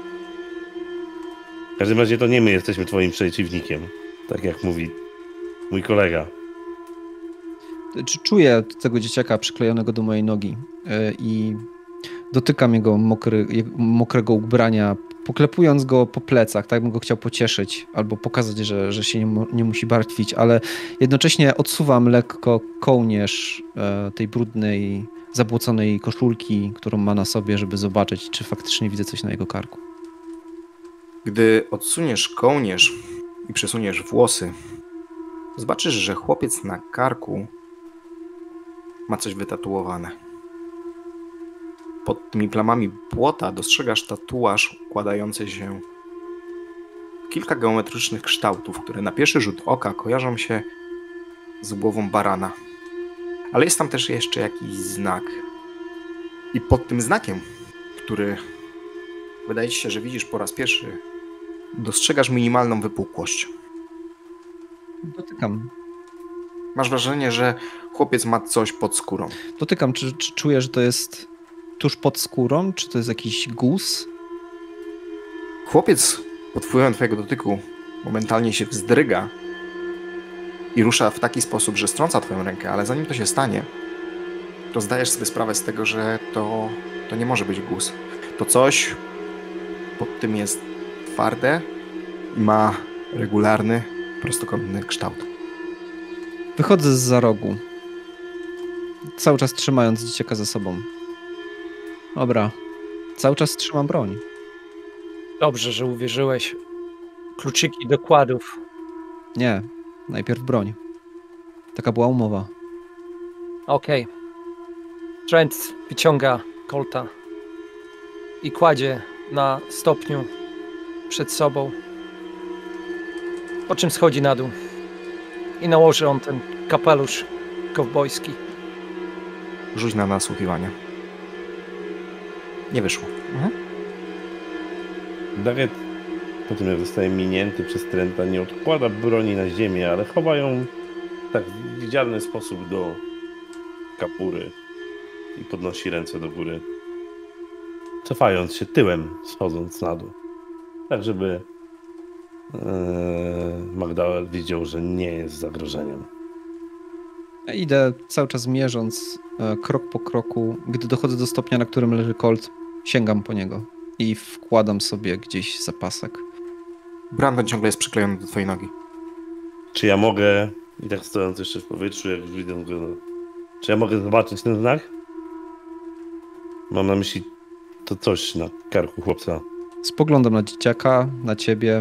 W każdym razie to nie my jesteśmy twoim przeciwnikiem. Tak jak mówi mój kolega.
Czy czuję tego dzieciaka przyklejonego do mojej nogi yy, i dotykam jego mokry, jego mokrego ubrania, poklepując go po plecach, tak bym go chciał pocieszyć albo pokazać, że, że się nie, mu- nie musi martwić, ale jednocześnie odsuwam lekko kołnierz e, tej brudnej, zabłoconej koszulki, którą ma na sobie, żeby zobaczyć, czy faktycznie widzę coś na jego karku.
Gdy odsuniesz kołnierz i przesuniesz włosy, zobaczysz, że chłopiec na karku ma coś wytatuowane. Pod tymi plamami błota dostrzegasz tatuaż układający się w kilka geometrycznych kształtów, które na pierwszy rzut oka kojarzą się z głową barana. Ale jest tam też jeszcze jakiś znak. I pod tym znakiem, który wydaje ci się, że widzisz po raz pierwszy, dostrzegasz minimalną wypukłość.
Dotykam.
Masz wrażenie, że chłopiec ma coś pod skórą.
Dotykam, czy, czy czuję, że to jest tuż pod skórą, czy to jest jakiś guz?
Chłopiec pod wpływem twojego dotyku momentalnie się wzdryga i rusza w taki sposób, że strąca twoją rękę, ale zanim to się stanie, to zdajesz sobie sprawę z tego, że to, to nie może być guz. To coś pod tym jest twarde i ma regularny, prostokątny kształt.
Wychodzę zza rogu, cały czas trzymając dzieciaka za sobą. Dobra, cały czas trzymam broń.
Dobrze, że uwierzyłeś. Kluczyki do kładów.
Nie, najpierw broń. Taka była umowa.
Okej. Trent wyciąga kolta i kładzie na stopniu przed sobą, po czym schodzi na dół i nałoży on ten kapelusz kowbojski.
Rzuć na nasłuchiwanie. Nie wyszło. Mhm.
Daggett, po tym jak zostaje minięty przez Trenta, nie odkłada broni na ziemię, ale chowa ją w tak widzialny sposób do kapury i podnosi ręce do góry, cofając się tyłem, schodząc na dół. Tak, żeby ee, McDowell widział, że nie jest zagrożeniem.
Ja idę cały czas mierząc e, krok po kroku. Gdy dochodzę do stopnia, na którym leży Colt, sięgam po niego i wkładam sobie gdzieś zapasek.
Brandon ciągle jest przyklejony do twojej nogi.
Czy ja mogę, i tak stojąc jeszcze w powietrzu, jak widzę go, czy ja mogę zobaczyć ten znak? Mam na myśli to coś na karku chłopca.
Spoglądam na dzieciaka, na ciebie,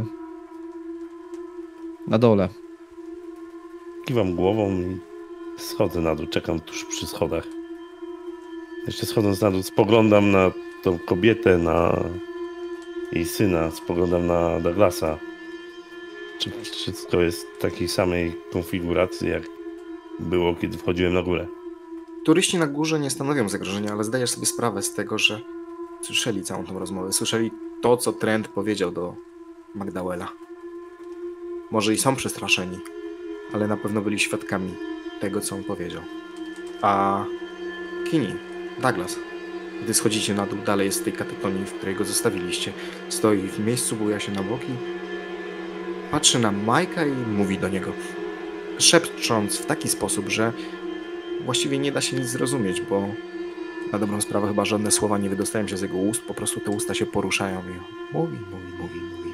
na dole.
Kiwam głową i schodzę na dół, czekam tuż przy schodach. Jeszcze schodząc na dół, spoglądam na tą kobietę, na jej syna, spoglądam na Douglasa. Czy wszystko jest w takiej samej konfiguracji, jak było, kiedy wchodziłem na górę?
Turyści na górze nie stanowią zagrożenia, ale zdajesz sobie sprawę z tego, że słyszeli całą tą rozmowę. Słyszeli to, co Trent powiedział do McDowella. Może i są przestraszeni, ale na pewno byli świadkami tego, co on powiedział. A Kinney, Douglas, gdy schodzicie na dół, dalej jest w tej katatonii, w której go zostawiliście. Stoi w miejscu, buja się na boki, patrzy na Majka i mówi do niego, szepcząc w taki sposób, że właściwie nie da się nic zrozumieć, bo na dobrą sprawę chyba żadne słowa nie wydostają się z jego ust, po prostu te usta się poruszają i mówi, mówi, mówi, mówi.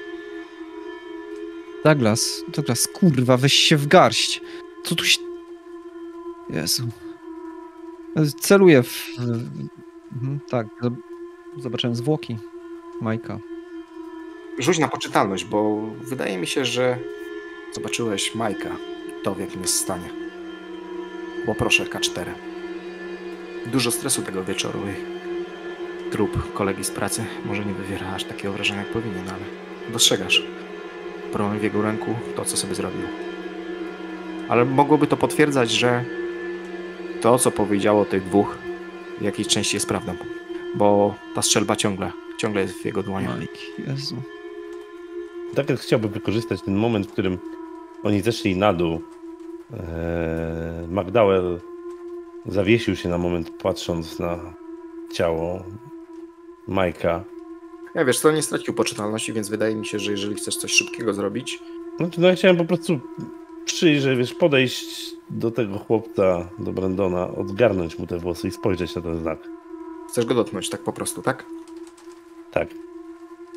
Douglas, Douglas, kurwa, weź się w garść. Co tu się... Jezu. Celuję w... Mhm, tak, zobaczyłem zwłoki Majka.
Rzuć na poczytalność, bo wydaje mi się, że zobaczyłeś Majka i to, w jakim jest stanie. Poproszę K cztery. Dużo stresu tego wieczoru i trup kolegi z pracy może nie wywiera aż takiego wrażenia, jak powinien, ale dostrzegasz problem w jego ręku, to, co sobie zrobił. Ale mogłoby to potwierdzać, że to, co powiedziało tych dwóch, w jakiejś części jest prawdą, bo ta strzelba ciągle, ciągle jest w jego dłoniach.
Mike, Jezu.
Daggett chciałby wykorzystać ten moment, w którym oni zeszli na dół. Eee, McDowell zawiesił się na moment, patrząc na ciało Majka.
Ja wiesz, to nie stracił poczytalności, więc wydaje mi się, że jeżeli chcesz coś szybkiego zrobić...
No to no, ja chciałem po prostu przyjrzeć, wiesz, podejść do tego chłopca, do Brandona, odgarnąć mu te włosy i spojrzeć na ten znak.
Chcesz go dotknąć tak po prostu, tak?
Tak.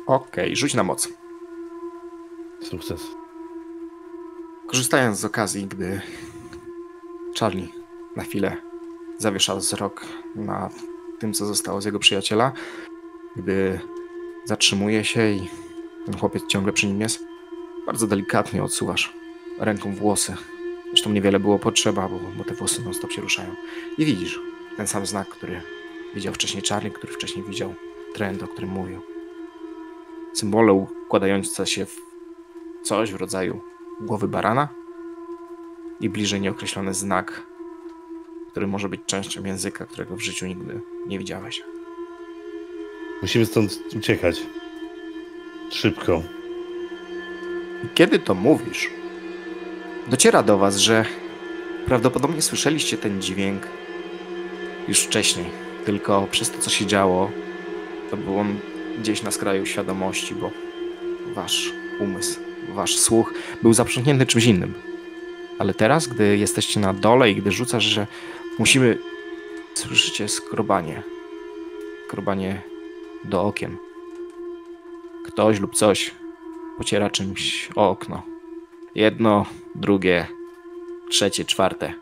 Okej, rzuć na moc.
Sukces.
Korzystając z okazji, gdy Charlie na chwilę zawiesza wzrok na tym, co zostało z jego przyjaciela, gdy zatrzymuje się i ten chłopiec ciągle przy nim jest, bardzo delikatnie odsuwasz ręką włosy. Zresztą niewiele było potrzeba, bo, bo te włosy non stop się ruszają. I widzisz ten sam znak, który widział wcześniej Charlie, który wcześniej widział Trent, o którym mówił. Symbole układające się w coś w rodzaju głowy barana i bliżej nieokreślony znak, który może być częścią języka, którego w życiu nigdy nie widziałeś.
Musimy stąd uciekać. Szybko.
I kiedy to mówisz, dociera do was, że prawdopodobnie słyszeliście ten dźwięk już wcześniej, tylko przez to, co się działo, to był on gdzieś na skraju świadomości, bo wasz umysł, wasz słuch był zaprzątnięty czymś innym. Ale teraz, gdy jesteście na dole i gdy rzucasz, że musimy, słyszycie skrobanie. Skrobanie do okien. Ktoś lub coś pociera czymś o okno. Jedno, drugie, trzecie, czwarte.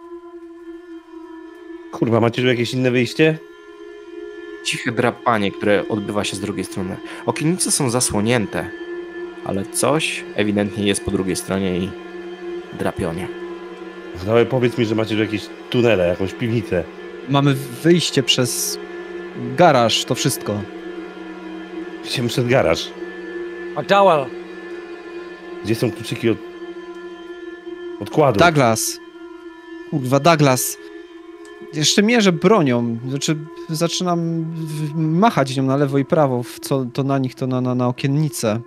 Kurwa, macie tu jakieś inne wyjście?
Ciche drapanie, które odbywa się z drugiej strony. Okiennice są zasłonięte, ale coś ewidentnie jest po drugiej stronie i drapionie.
Dawaj, powiedz mi, że macie tu jakieś tunele, jakąś piwnicę.
Mamy wyjście przez garaż, to wszystko.
Idziemy przed garaż.
McDowell,
Gdzie są kluczyki od... odkładu?
Douglas. Kurwa, Douglas. Jeszcze mierzę bronią. Znaczy, zaczynam w- machać nią na lewo i prawo. W co to na nich, to na, na, na okiennicę.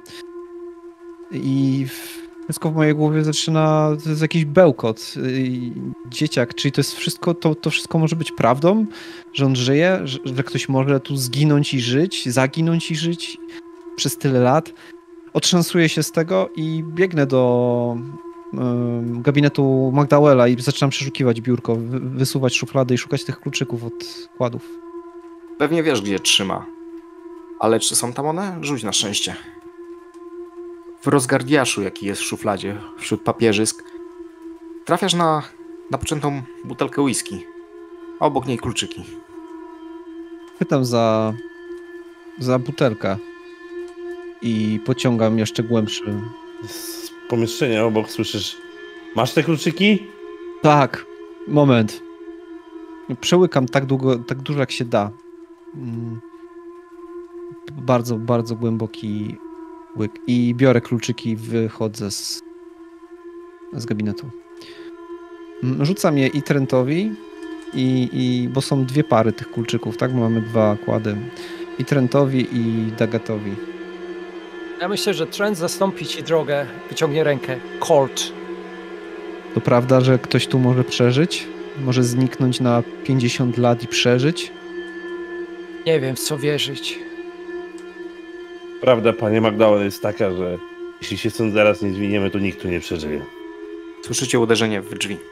I wszystko w mojej głowie zaczyna... To jest jakiś bełkot. I dzieciak, czyli to jest wszystko... To, to wszystko może być prawdą? Że on żyje? Że, że ktoś może tu zginąć i żyć? Zaginąć i żyć? Przez tyle lat? Otrząsuję się z tego i biegnę do ym, gabinetu McDowella i zaczynam przeszukiwać biurko, wy- wysuwać szuflady i szukać tych kluczyków od kładów.
Pewnie wiesz, gdzie trzyma. Ale czy są tam one? Rzuć na szczęście. W rozgardiaszu, jaki jest w szufladzie, wśród papierzysk, trafiasz na napoczętą butelkę whisky, a obok niej kluczyki.
Pytam za, za butelkę i pociągam jeszcze głębszy.
Z pomieszczenia obok słyszysz... Masz te kluczyki?
Tak, moment. Przełykam tak długo, tak dużo jak się da. Mm. Bardzo, bardzo głęboki łyk. I biorę kluczyki i wychodzę z, z gabinetu. Mm, Rzucam je i Trentowi, i, i, bo są dwie pary tych kulczyków, tak? Bo mamy dwa kłady. I Trentowi, i Dagatowi.
ja myślę, że Trent zastąpi ci drogę, wyciągnie rękę. Colt.
To prawda, że ktoś tu może przeżyć? Może zniknąć na pięćdziesiąt lat i przeżyć?
Nie wiem, w co wierzyć.
Prawda, panie McDowell, jest taka, że jeśli się stąd zaraz nie zwiniemy, to nikt tu nie przeżyje.
Słyszycie uderzenie w drzwi.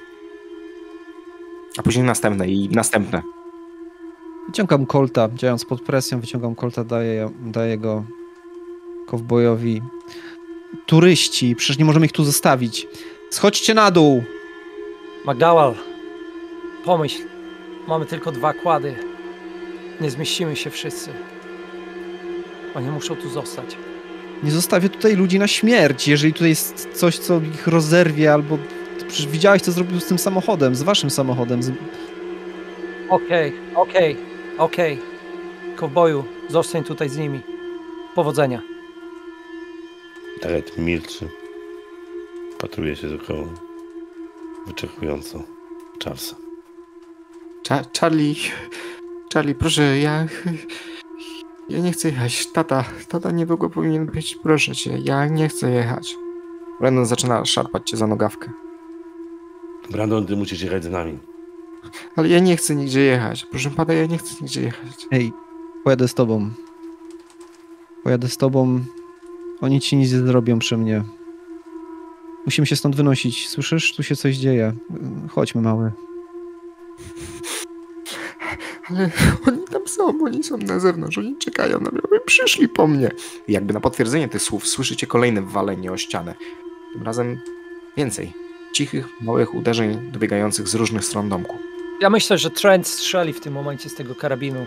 A później następne i następne.
Wyciągam Colta, działając pod presją, wyciągam Colta, daję, daję go kowbojowi. Turyści, przecież nie możemy ich tu zostawić. Schodźcie na dół!
McDowell, pomyśl. Mamy tylko dwa kłady. Nie zmieścimy się wszyscy. Oni muszą tu zostać.
Nie zostawię tutaj ludzi na śmierć, jeżeli tutaj jest coś, co ich rozerwie, albo... Przecież widziałeś, co zrobił z tym samochodem, z waszym samochodem. Z...
Okej, okej, okej. Kowboju, zostań tutaj z nimi. Powodzenia.
Daret milczy. Patruje się dookoła. Wyczekująco. Charlesa.
Cza- Charlie, Charlie, proszę, ja... Ja nie chcę jechać. Tata, tata niedługo powinien być. Proszę cię, ja nie chcę jechać. Brandon zaczyna szarpać cię za nogawkę.
Brandon, ty musisz jechać z nami.
Ale ja nie chcę nigdzie jechać. Proszę pana, ja nie chcę nigdzie jechać.
Hej, pojadę z tobą. Pojadę z tobą. Oni ci nic nie zrobią przy mnie. Musimy się stąd wynosić. Słyszysz? Tu się coś dzieje. Chodźmy, mały.
Ale oni tam są, oni są na zewnątrz, oni czekają na mnie, oni przyszli po mnie. I jakby na potwierdzenie tych słów słyszycie kolejne walenie o ścianę. Tym razem więcej. Cichych, małych uderzeń dobiegających z różnych stron domku.
Ja myślę, że Trent strzeli w tym momencie z tego karabinu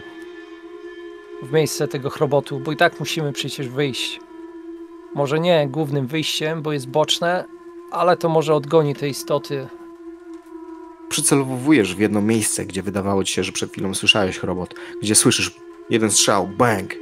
w miejsce tego chrobotu, bo i tak musimy przecież wyjść. Może nie głównym wyjściem, bo jest boczne, ale to może odgoni te istoty.
Przycelowujesz w jedno miejsce, gdzie wydawało ci się, że przed chwilą słyszałeś chrobot, gdzie słyszysz jeden strzał, bang,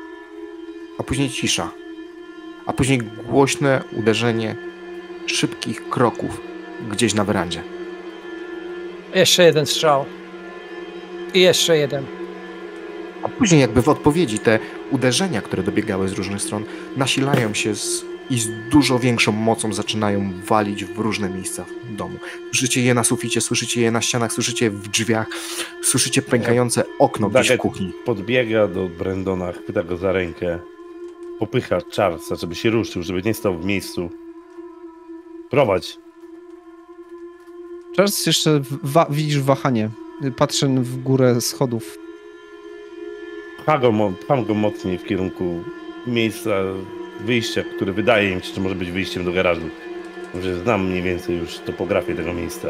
a później cisza, a później głośne uderzenie szybkich kroków gdzieś na werandzie.
Jeszcze jeden strzał. I jeszcze jeden.
A później jakby w odpowiedzi te uderzenia, które dobiegały z różnych stron, nasilają się z, i z dużo większą mocą zaczynają walić w różne miejsca w domu. Słyszycie je na suficie, słyszycie je na ścianach, słyszycie w drzwiach, słyszycie pękające okno gdzieś w kuchni.
Podbiega do Brandona, chwyta go za rękę, popycha Charlesa, żeby się ruszył, żeby nie stał w miejscu. Prowadź.
Charles, jeszcze wa- widzisz wahanie. Patrzę w górę schodów.
Pcha go, mo- pcham go mocniej w kierunku miejsca wyjścia, które wydaje mi się, że może być wyjściem do garażu. Że znam mniej więcej już topografię tego miejsca.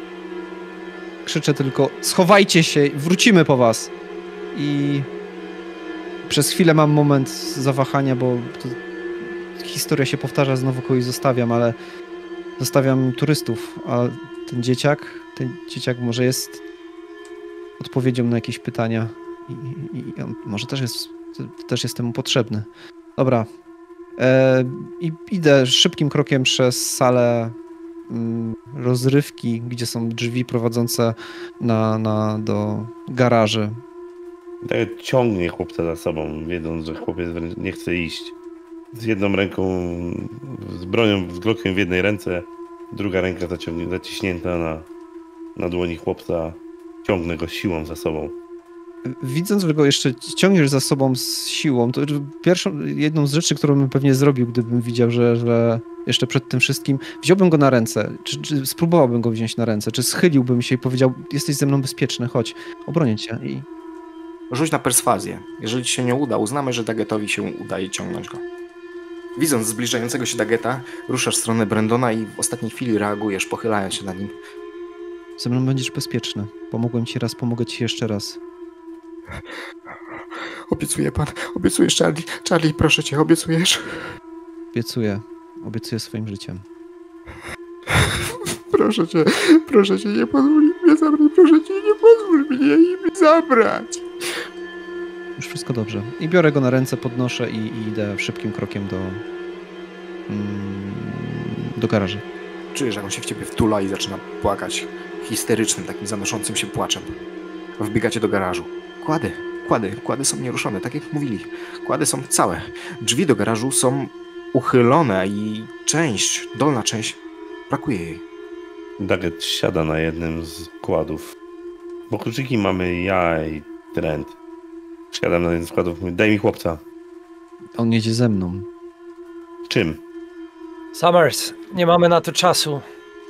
Krzyczę tylko, schowajcie się, wrócimy po was. I przez chwilę mam moment zawahania, bo to historia się powtarza, znowu kogoś zostawiam, ale zostawiam turystów, a ten dzieciak, ten dzieciak może jest odpowiedzią na jakieś pytania i, i, i on może też jest, też jest temu potrzebny. Dobra. E, i idę szybkim krokiem przez salę mm, rozrywki, gdzie są drzwi prowadzące na, na, do garaży.
Tak ciągnie chłopca za sobą, wiedząc, że chłopiec wręcz nie chce iść. Z jedną ręką, z bronią, z glokiem w jednej ręce, druga ręka zaciągnie, zaciśnięta na, na dłoni chłopca. Ciągnę go siłą za sobą.
Widząc, że go jeszcze ciągniesz za sobą z siłą, to pierwszą, jedną z rzeczy, którą bym pewnie zrobił, gdybym widział, że, że jeszcze przed tym wszystkim, wziąłbym go na ręce, czy, czy spróbowałbym go wziąć na ręce, czy schyliłbym się i powiedział, jesteś ze mną bezpieczny, chodź, obronię cię. I...
Rzuć na perswazję. Jeżeli ci się nie uda, uznamy, że Daggetowi się udaje ciągnąć go. Widząc zbliżającego się Daggeta, ruszasz w stronę Brandona i w ostatniej chwili reagujesz, pochylając się nad nim.
Ze mną będziesz bezpieczny. Pomogłem ci raz, pomogę ci jeszcze raz.
Obiecuje pan, obiecujesz, Charlie. Charlie, proszę cię, obiecujesz?
Obiecuję. Obiecuję swoim życiem.
Proszę cię, proszę cię, nie pozwól mnie zabrać, proszę cię, nie pozwól mnie im zabrać.
Już wszystko dobrze. I biorę go na ręce, podnoszę i, i idę szybkim krokiem do, mm, do garażu.
Czujesz, jak on się w ciebie wtula i zaczyna płakać histerycznym, takim zanoszącym się płaczem. Wbiegacie do garażu. Kłady, kłady, kłady są nieruszone, tak jak mówili. Kłady są całe. Drzwi do garażu są uchylone i część, dolna część, brakuje jej.
Dagget siada na jednym z kładów. Bo kluczyki mamy ja i Trent. Siadam na jeden z kładów, mówię, daj mi chłopca.
On jedzie ze mną.
Czym?
Summers, nie mamy na to czasu.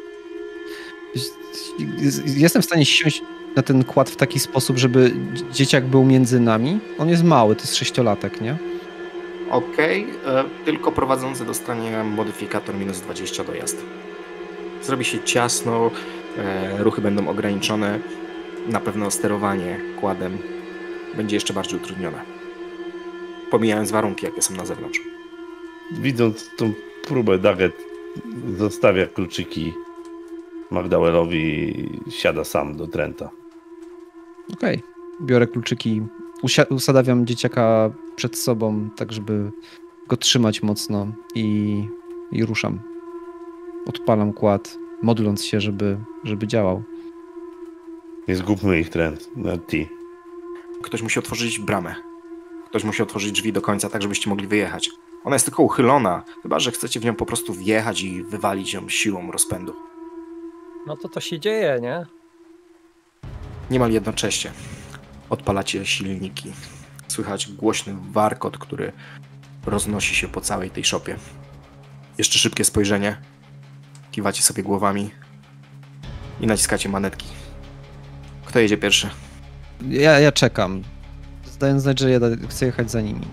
Jestem w stanie siąść na ten kład w taki sposób, żeby dzieciak był między nami. On jest mały, to jest sześciolatek, nie?
Okej, okay, tylko prowadzący dostanie modyfikator minus dwadzieścia dojazd. Zrobi się ciasno, e, ruchy będą ograniczone. Na pewno sterowanie kładem będzie jeszcze bardziej utrudnione. Pomijając warunki, jakie są na zewnątrz.
Widząc tą próbę, Dagget zostawia kluczyki McDowellowi i siada sam do Trenta.
Okej. Okay. Biorę kluczyki, usia- usadawiam dzieciaka przed sobą, tak żeby go trzymać mocno i, i ruszam. Odpalam kład, modląc się, żeby, żeby działał.
Nie zgubmy ich, Trent. Na ty.
Ktoś musi otworzyć bramę. Ktoś musi otworzyć drzwi do końca, tak żebyście mogli wyjechać. Ona jest tylko uchylona, chyba że chcecie w nią po prostu wjechać i wywalić ją siłą rozpędu.
No to to się dzieje, nie?
Niemal jednocześnie odpalacie silniki. Słychać głośny warkot, który roznosi się po całej tej szopie. Jeszcze szybkie spojrzenie. Kiwacie sobie głowami i naciskacie manetki. Kto jedzie pierwszy?
Ja, ja czekam. Zdając znać, że ja chcę jechać za nimi.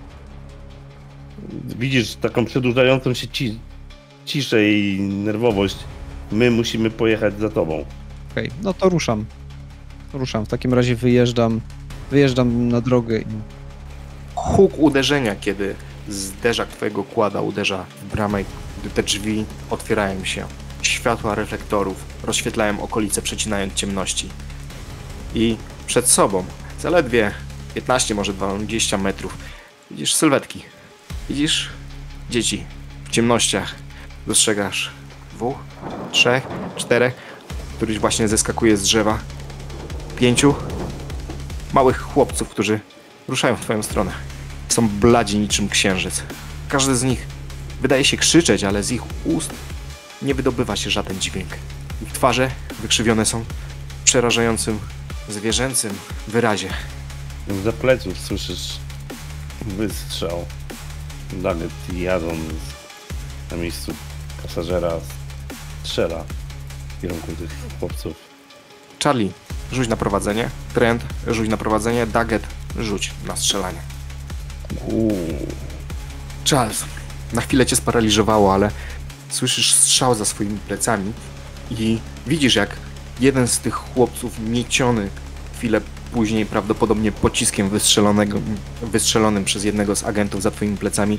Widzisz taką przedłużającą się ci, ciszę i nerwowość. My musimy pojechać za tobą.
Okej, okay, no to ruszam. Ruszam. W takim razie wyjeżdżam. Wyjeżdżam na drogę i...
Huk uderzenia, kiedy zderzak twojego kłada uderza w bramę, gdy te drzwi otwierają się. Światła reflektorów rozświetlają okolice, przecinając ciemności. I przed sobą, zaledwie piętnaście, może dwadzieścia metrów, widzisz sylwetki. Widzisz dzieci w ciemnościach. Dostrzegasz dwóch, trzech, czterech, któryś właśnie zeskakuje z drzewa. Pięciu małych chłopców, którzy ruszają w twoją stronę. Są bladzi niczym księżyc. Każdy z nich wydaje się krzyczeć, ale z ich ust nie wydobywa się żaden dźwięk. Ich twarze wykrzywione są w przerażającym, zwierzęcym wyrazie.
Za pleców słyszysz wystrzał. Daggett, jadąc na miejscu pasażera, strzela w kierunku tych chłopców.
Charlie, rzuć na prowadzenie. Trent, rzuć na prowadzenie. Daggett, rzuć na strzelanie.
Uuu.
Charles, na chwilę cię sparaliżowało, ale słyszysz strzał za swoimi plecami i widzisz, jak jeden z tych chłopców mieciony chwilę później, prawdopodobnie pociskiem wystrzelonego, wystrzelonym przez jednego z agentów za twoimi plecami,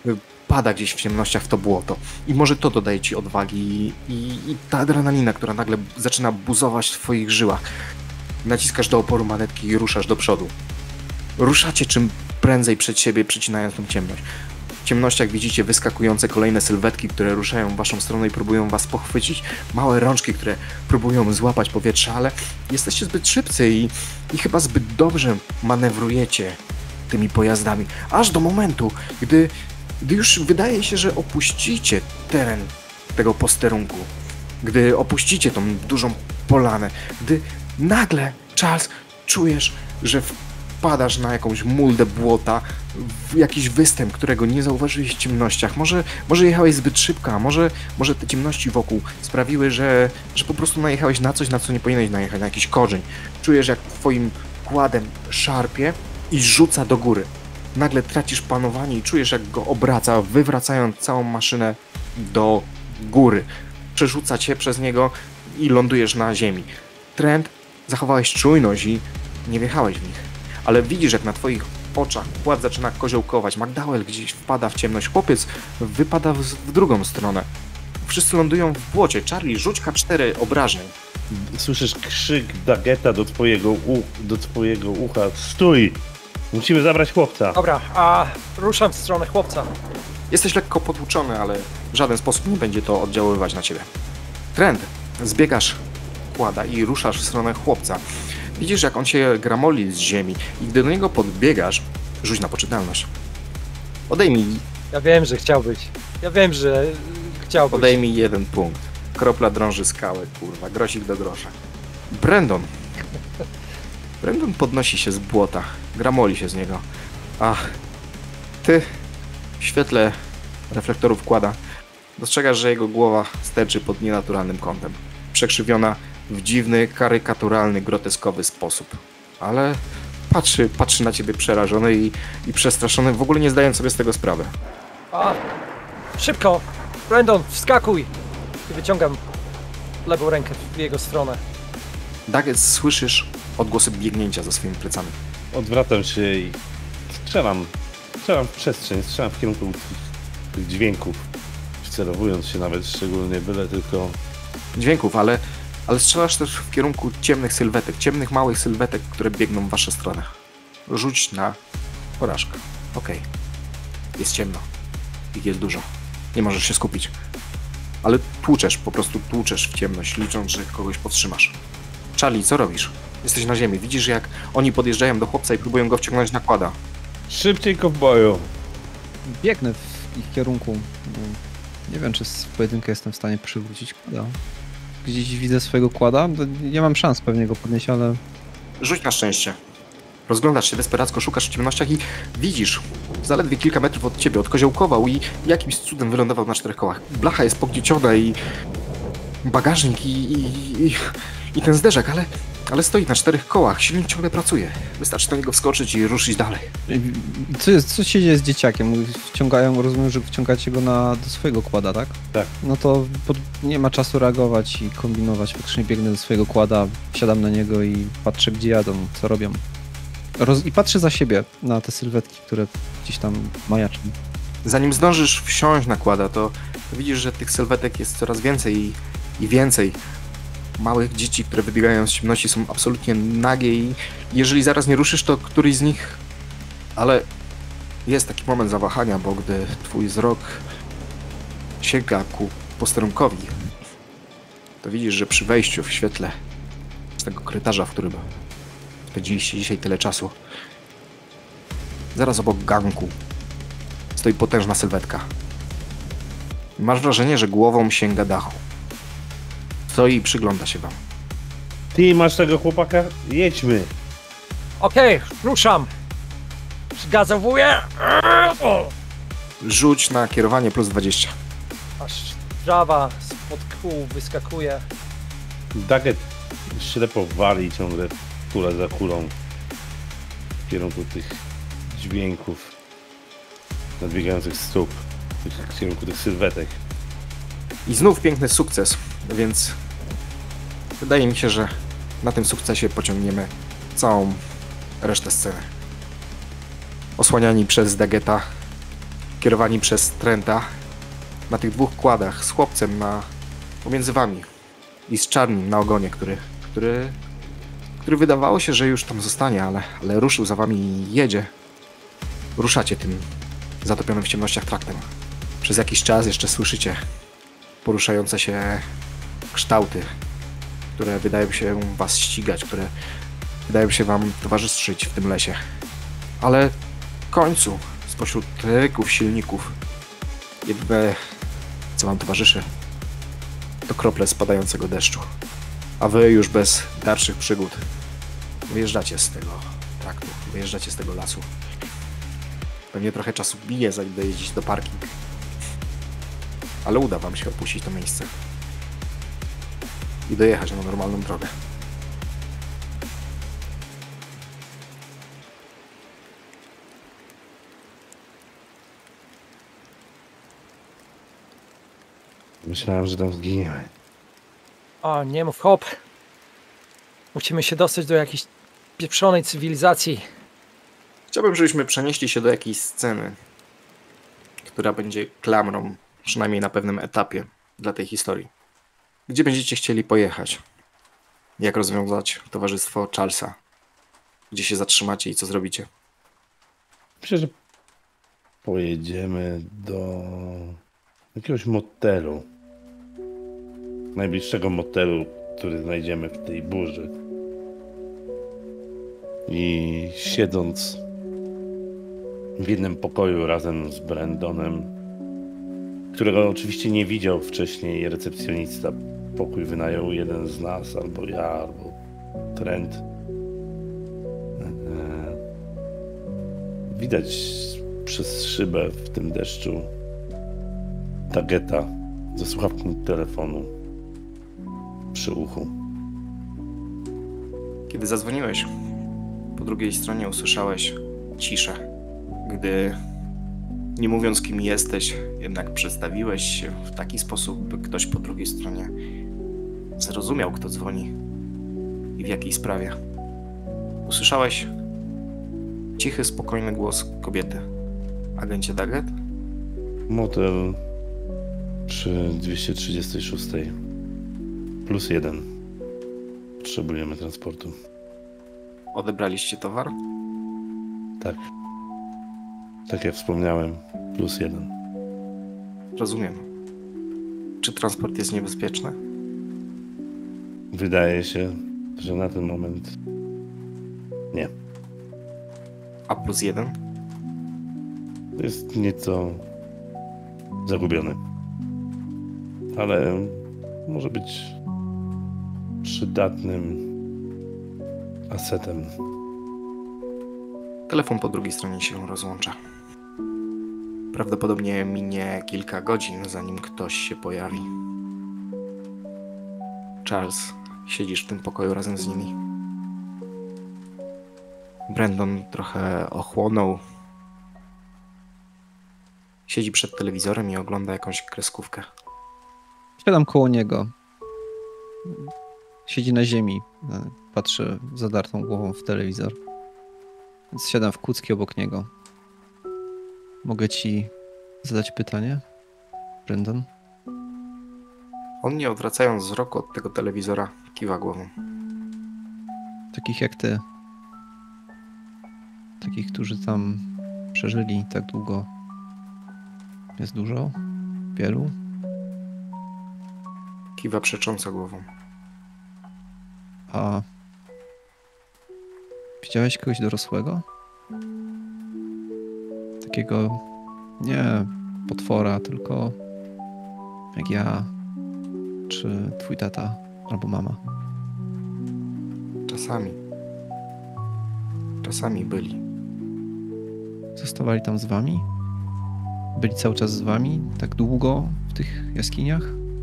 pada gdzieś w ciemnościach w to błoto. I może to dodaje ci odwagi i, i, i ta adrenalina, która nagle zaczyna buzować w twoich żyłach. Naciskasz do oporu manetki i ruszasz do przodu. Ruszacie czym prędzej przed siebie, przecinając tą ciemność. W ciemnościach widzicie wyskakujące kolejne sylwetki, które ruszają w waszą stronę i próbują was pochwycić. Małe rączki, które próbują złapać powietrze, ale jesteście zbyt szybcy i, i chyba zbyt dobrze manewrujecie tymi pojazdami. Aż do momentu, gdy, gdy już wydaje się, że opuścicie teren tego posterunku. Gdy opuścicie tą dużą polanę. Gdy nagle, Charles, czujesz, że wpadasz na jakąś muldę błota, w jakiś występ, którego nie zauważyłeś w ciemnościach. Może, może jechałeś zbyt szybko, a może, może te ciemności wokół sprawiły, że, że po prostu najechałeś na coś, na co nie powinieneś najechać, na jakiś korzeń. Czujesz, jak twoim kładem szarpie i rzuca do góry. Nagle tracisz panowanie i czujesz, jak go obraca, wywracając całą maszynę do góry. Przerzuca cię przez niego i lądujesz na ziemi. Trent, zachowałeś czujność i nie wjechałeś w nich. Ale widzisz, jak na twoich oczach płat zaczyna koziołkować. McDowell gdzieś wpada w ciemność. Chłopiec wypada w, w drugą stronę. Wszyscy lądują w błocie. Charlie, rzuć K cztery obrażeń.
Słyszysz krzyk Daggetta do twojego, u, do twojego ucha. Stój! Musimy zabrać chłopca.
Dobra, a ruszam w stronę chłopca.
Jesteś lekko potłuczony, ale w żaden sposób nie będzie to oddziaływać na ciebie. Trent, zbiegasz kłada i ruszasz w stronę chłopca. Widzisz, jak on się gramoli z ziemi i gdy do niego podbiegasz, rzuć na poczytalność. Odejmij,
Ja wiem, że chciałbyś. Ja wiem, że chciałbyś.
odejmij jeden punkt. Kropla drąży skałę, kurwa, grosik do grosza. Brandon. Brandon podnosi się z błota, gramoli się z niego. Ach, ty w świetle reflektorów kłada dostrzegasz, że jego głowa sterczy pod nienaturalnym kątem. Przekrzywiona w dziwny, karykaturalny, groteskowy sposób. Ale patrzy, patrzy na ciebie przerażony i, i przestraszony, w ogóle nie zdając sobie z tego sprawy.
A, szybko! Brandon, wskakuj! I wyciągam lewą rękę w jego stronę.
Daggett, słyszysz odgłosy biegnięcia za swoimi plecami.
Odwracam się i strzelam. Strzelam w przestrzeń, strzelam w kierunku tych dźwięków. Wcelowując się nawet szczególnie, byle tylko...
Dźwięków, ale, ale strzelasz też w kierunku ciemnych sylwetek, ciemnych małych sylwetek, które biegną w waszą stronę. Rzuć na porażkę. Okej. Okay. Jest ciemno. Ich jest dużo. Nie możesz się skupić. Ale tłuczesz, po prostu tłuczesz w ciemność, licząc, że kogoś powstrzymasz. Charlie, co robisz? Jesteś na ziemi. Widzisz, jak oni podjeżdżają do chłopca i próbują go wciągnąć na kłada.
Szybciej, kowboju!
Biegnę w ich kierunku. Nie wiem, czy z pojedynkę jestem w stanie przywrócić kłada. Gdzieś widzę swojego kłada. Nie mam szans pewnie go podnieść, ale...
Rzuć na szczęście. Rozglądasz się desperacko, szukasz w ciemnościach i widzisz, zaledwie kilka metrów od ciebie odkoziołkował i jakimś cudem wylądował na czterech kołach. Blacha jest pognieciona i bagażnik i, i, i, i ten zderzak, ale Ale stoi na czterech kołach, silnik ciągle pracuje. Wystarczy do niego wskoczyć i ruszyć dalej.
I Co, jest, co się dzieje z dzieciakiem? Wciągają, rozumiem, że wciągacie go na, do swojego kłada, tak?
Tak.
No to pod, nie ma czasu reagować i kombinować. Faktycznie biegnę do swojego kłada, siadam na niego i patrzę, gdzie jadą, co robią. Roz, I patrzę za siebie na te sylwetki, które gdzieś tam majaczą.
Zanim zdążysz wsiąść na kłada, to widzisz, że tych sylwetek jest coraz więcej i, i więcej. Małych dzieci, które wybiegają z ciemności, są absolutnie nagie i jeżeli zaraz nie ruszysz, to któryś z nich... Ale jest taki moment zawahania, bo gdy twój wzrok sięga ku posterunkowi, to widzisz, że przy wejściu w świetle z tego korytarza, w którym spędziliście dzisiaj tyle czasu, zaraz obok ganku stoi potężna sylwetka. Masz wrażenie, że głową sięga dachu. Stoi i przygląda się wam.
Ty masz tego chłopaka? Jedźmy.
Okej, ruszam. Przygazowuję. O!
Rzuć na kierowanie plus dwadzieścia.
Aż trawa spod kół wyskakuje.
Daggett ślepo wali ciągle kula za kulą w kierunku tych dźwięków nadbiegających stóp, w kierunku tych sylwetek.
I znów piękny sukces, więc wydaje mi się, że na tym sukcesie pociągniemy całą resztę sceny. Osłaniani przez Daggetta, kierowani przez Trenta, na tych dwóch kładach z chłopcem na, pomiędzy wami i z Czarnym na ogonie, który, który, który wydawało się, że już tam zostanie, ale, ale ruszył za wami i jedzie. Ruszacie tym zatopionym w ciemnościach traktem. Przez jakiś czas jeszcze słyszycie poruszające się kształty, które wydają się was ścigać, które wydają się wam towarzyszyć w tym lesie. Ale w końcu, spośród ryków silników, jedyne, co wam towarzyszy, to krople spadającego deszczu. A wy już bez dalszych przygód wyjeżdżacie z tego traktu, wyjeżdżacie z tego lasu. Pewnie trochę czasu bije, zanim dojeździć do parking. Ale uda wam się opuścić to miejsce i dojechać na normalną drogę.
Myślałem, że tam zginiemy.
O, nie mów hop. Musimy się dostać do jakiejś pieprzonej cywilizacji.
Chciałbym, żebyśmy przenieśli się do jakiejś sceny, która będzie klamrą, przynajmniej na pewnym etapie dla tej historii. Gdzie będziecie chcieli pojechać? Jak rozwiązać towarzystwo Charlesa? Gdzie się zatrzymacie i co zrobicie?
Myślę, że pojedziemy do jakiegoś motelu. Najbliższego motelu, który znajdziemy w tej burzy. I siedząc w jednym pokoju razem z Brandonem, którego oczywiście nie widział wcześniej recepcjonista. Pokój wynajął jeden z nas, albo ja, albo Trent. Widać przez szybę w tym deszczu Daggetta ze słuchawką telefonu przy uchu.
Kiedy zadzwoniłeś, po drugiej stronie usłyszałeś ciszę. Gdy, nie mówiąc kim jesteś, jednak przedstawiłeś się w taki sposób, by ktoś po drugiej stronie zrozumiał, kto dzwoni i w jakiej sprawie. Usłyszałeś cichy, spokojny głos kobiety. Agencie Daggett?
Motel przy dwieście trzydzieści sześć. Plus jeden. Potrzebujemy transportu.
Odebraliście towar?
Tak. Tak jak wspomniałem, plus jeden.
Rozumiem. Czy transport jest niebezpieczny?
Wydaje się, że na ten moment nie.
A plus jeden?
Jest nieco zagubiony. Ale może być przydatnym asetem.
Telefon po drugiej stronie się rozłącza. Prawdopodobnie minie kilka godzin, zanim ktoś się pojawi. Charles, siedzisz w tym pokoju razem z nimi. Brandon trochę ochłonął. Siedzi przed telewizorem i ogląda jakąś kreskówkę.
Siadam koło niego. Siedzi na ziemi. Patrzy zadartą głową w telewizor. Więc siadam w kucki obok niego. Mogę ci zadać pytanie, Brandon?
On, nie odwracając wzroku od tego telewizora, kiwa głową.
Takich jak ty. Takich, którzy tam przeżyli tak długo. Jest dużo? Wielu?
Kiwa przecząco głową.
A widziałeś kogoś dorosłego? Takiego nie potwora, tylko jak ja, czy twój tata, albo mama.
Czasami. Czasami byli.
Zostawali tam z wami? Byli cały czas z wami? Tak długo w tych jaskiniach?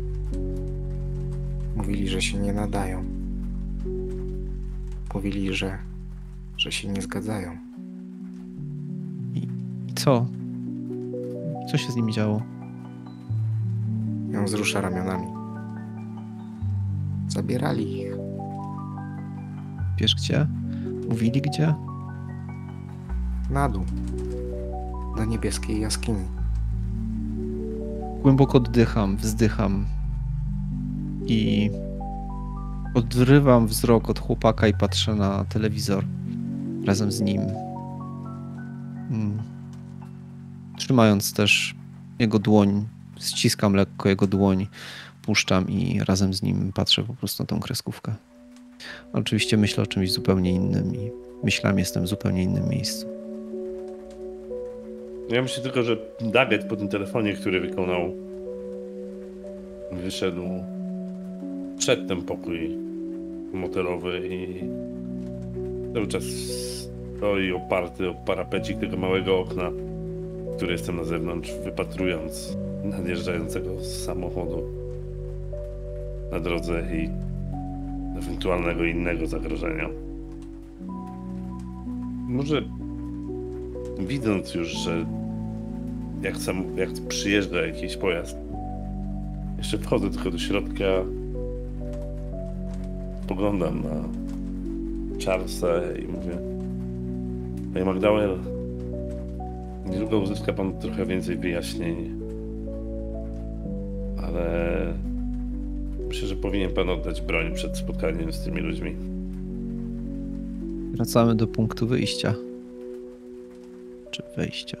Mówili, że się nie nadają. Mówili, że, że się nie zgadzają.
I co? Co się z nimi działo?
I on wzrusza ramionami. Zabierali ich.
Wiesz gdzie? Mówili gdzie?
Na dół. Do niebieskiej jaskini.
Głęboko oddycham, wzdycham i odrywam wzrok od chłopaka i patrzę na telewizor razem z nim. Hmm. Trzymając też jego dłoń, ściskam lekko jego dłoń, puszczam i razem z nim patrzę po prostu na tą kreskówkę. Oczywiście myślę o czymś zupełnie innym i myślami jestem w zupełnie innym miejscu.
Ja myślę tylko, że Daggett po tym telefonie, który wykonał, wyszedł przed ten pokój motelowy i cały czas stoi oparty o parapecik tego małego okna, który jestem na zewnątrz, wypatrując nadjeżdżającego z samochodu na drodze i ewentualnego innego zagrożenia. Może widząc już, że jak, sam, jak przyjeżdża jakiś pojazd, jeszcze wchodzę tylko do środka, spoglądam na Charlesa i mówię: Panie McDowell, niedługo uzyska pan trochę więcej wyjaśnień, ale myślę, że powinien pan oddać broń przed spotkaniem z tymi ludźmi.
Wracamy do punktu wyjścia. Czy wejścia.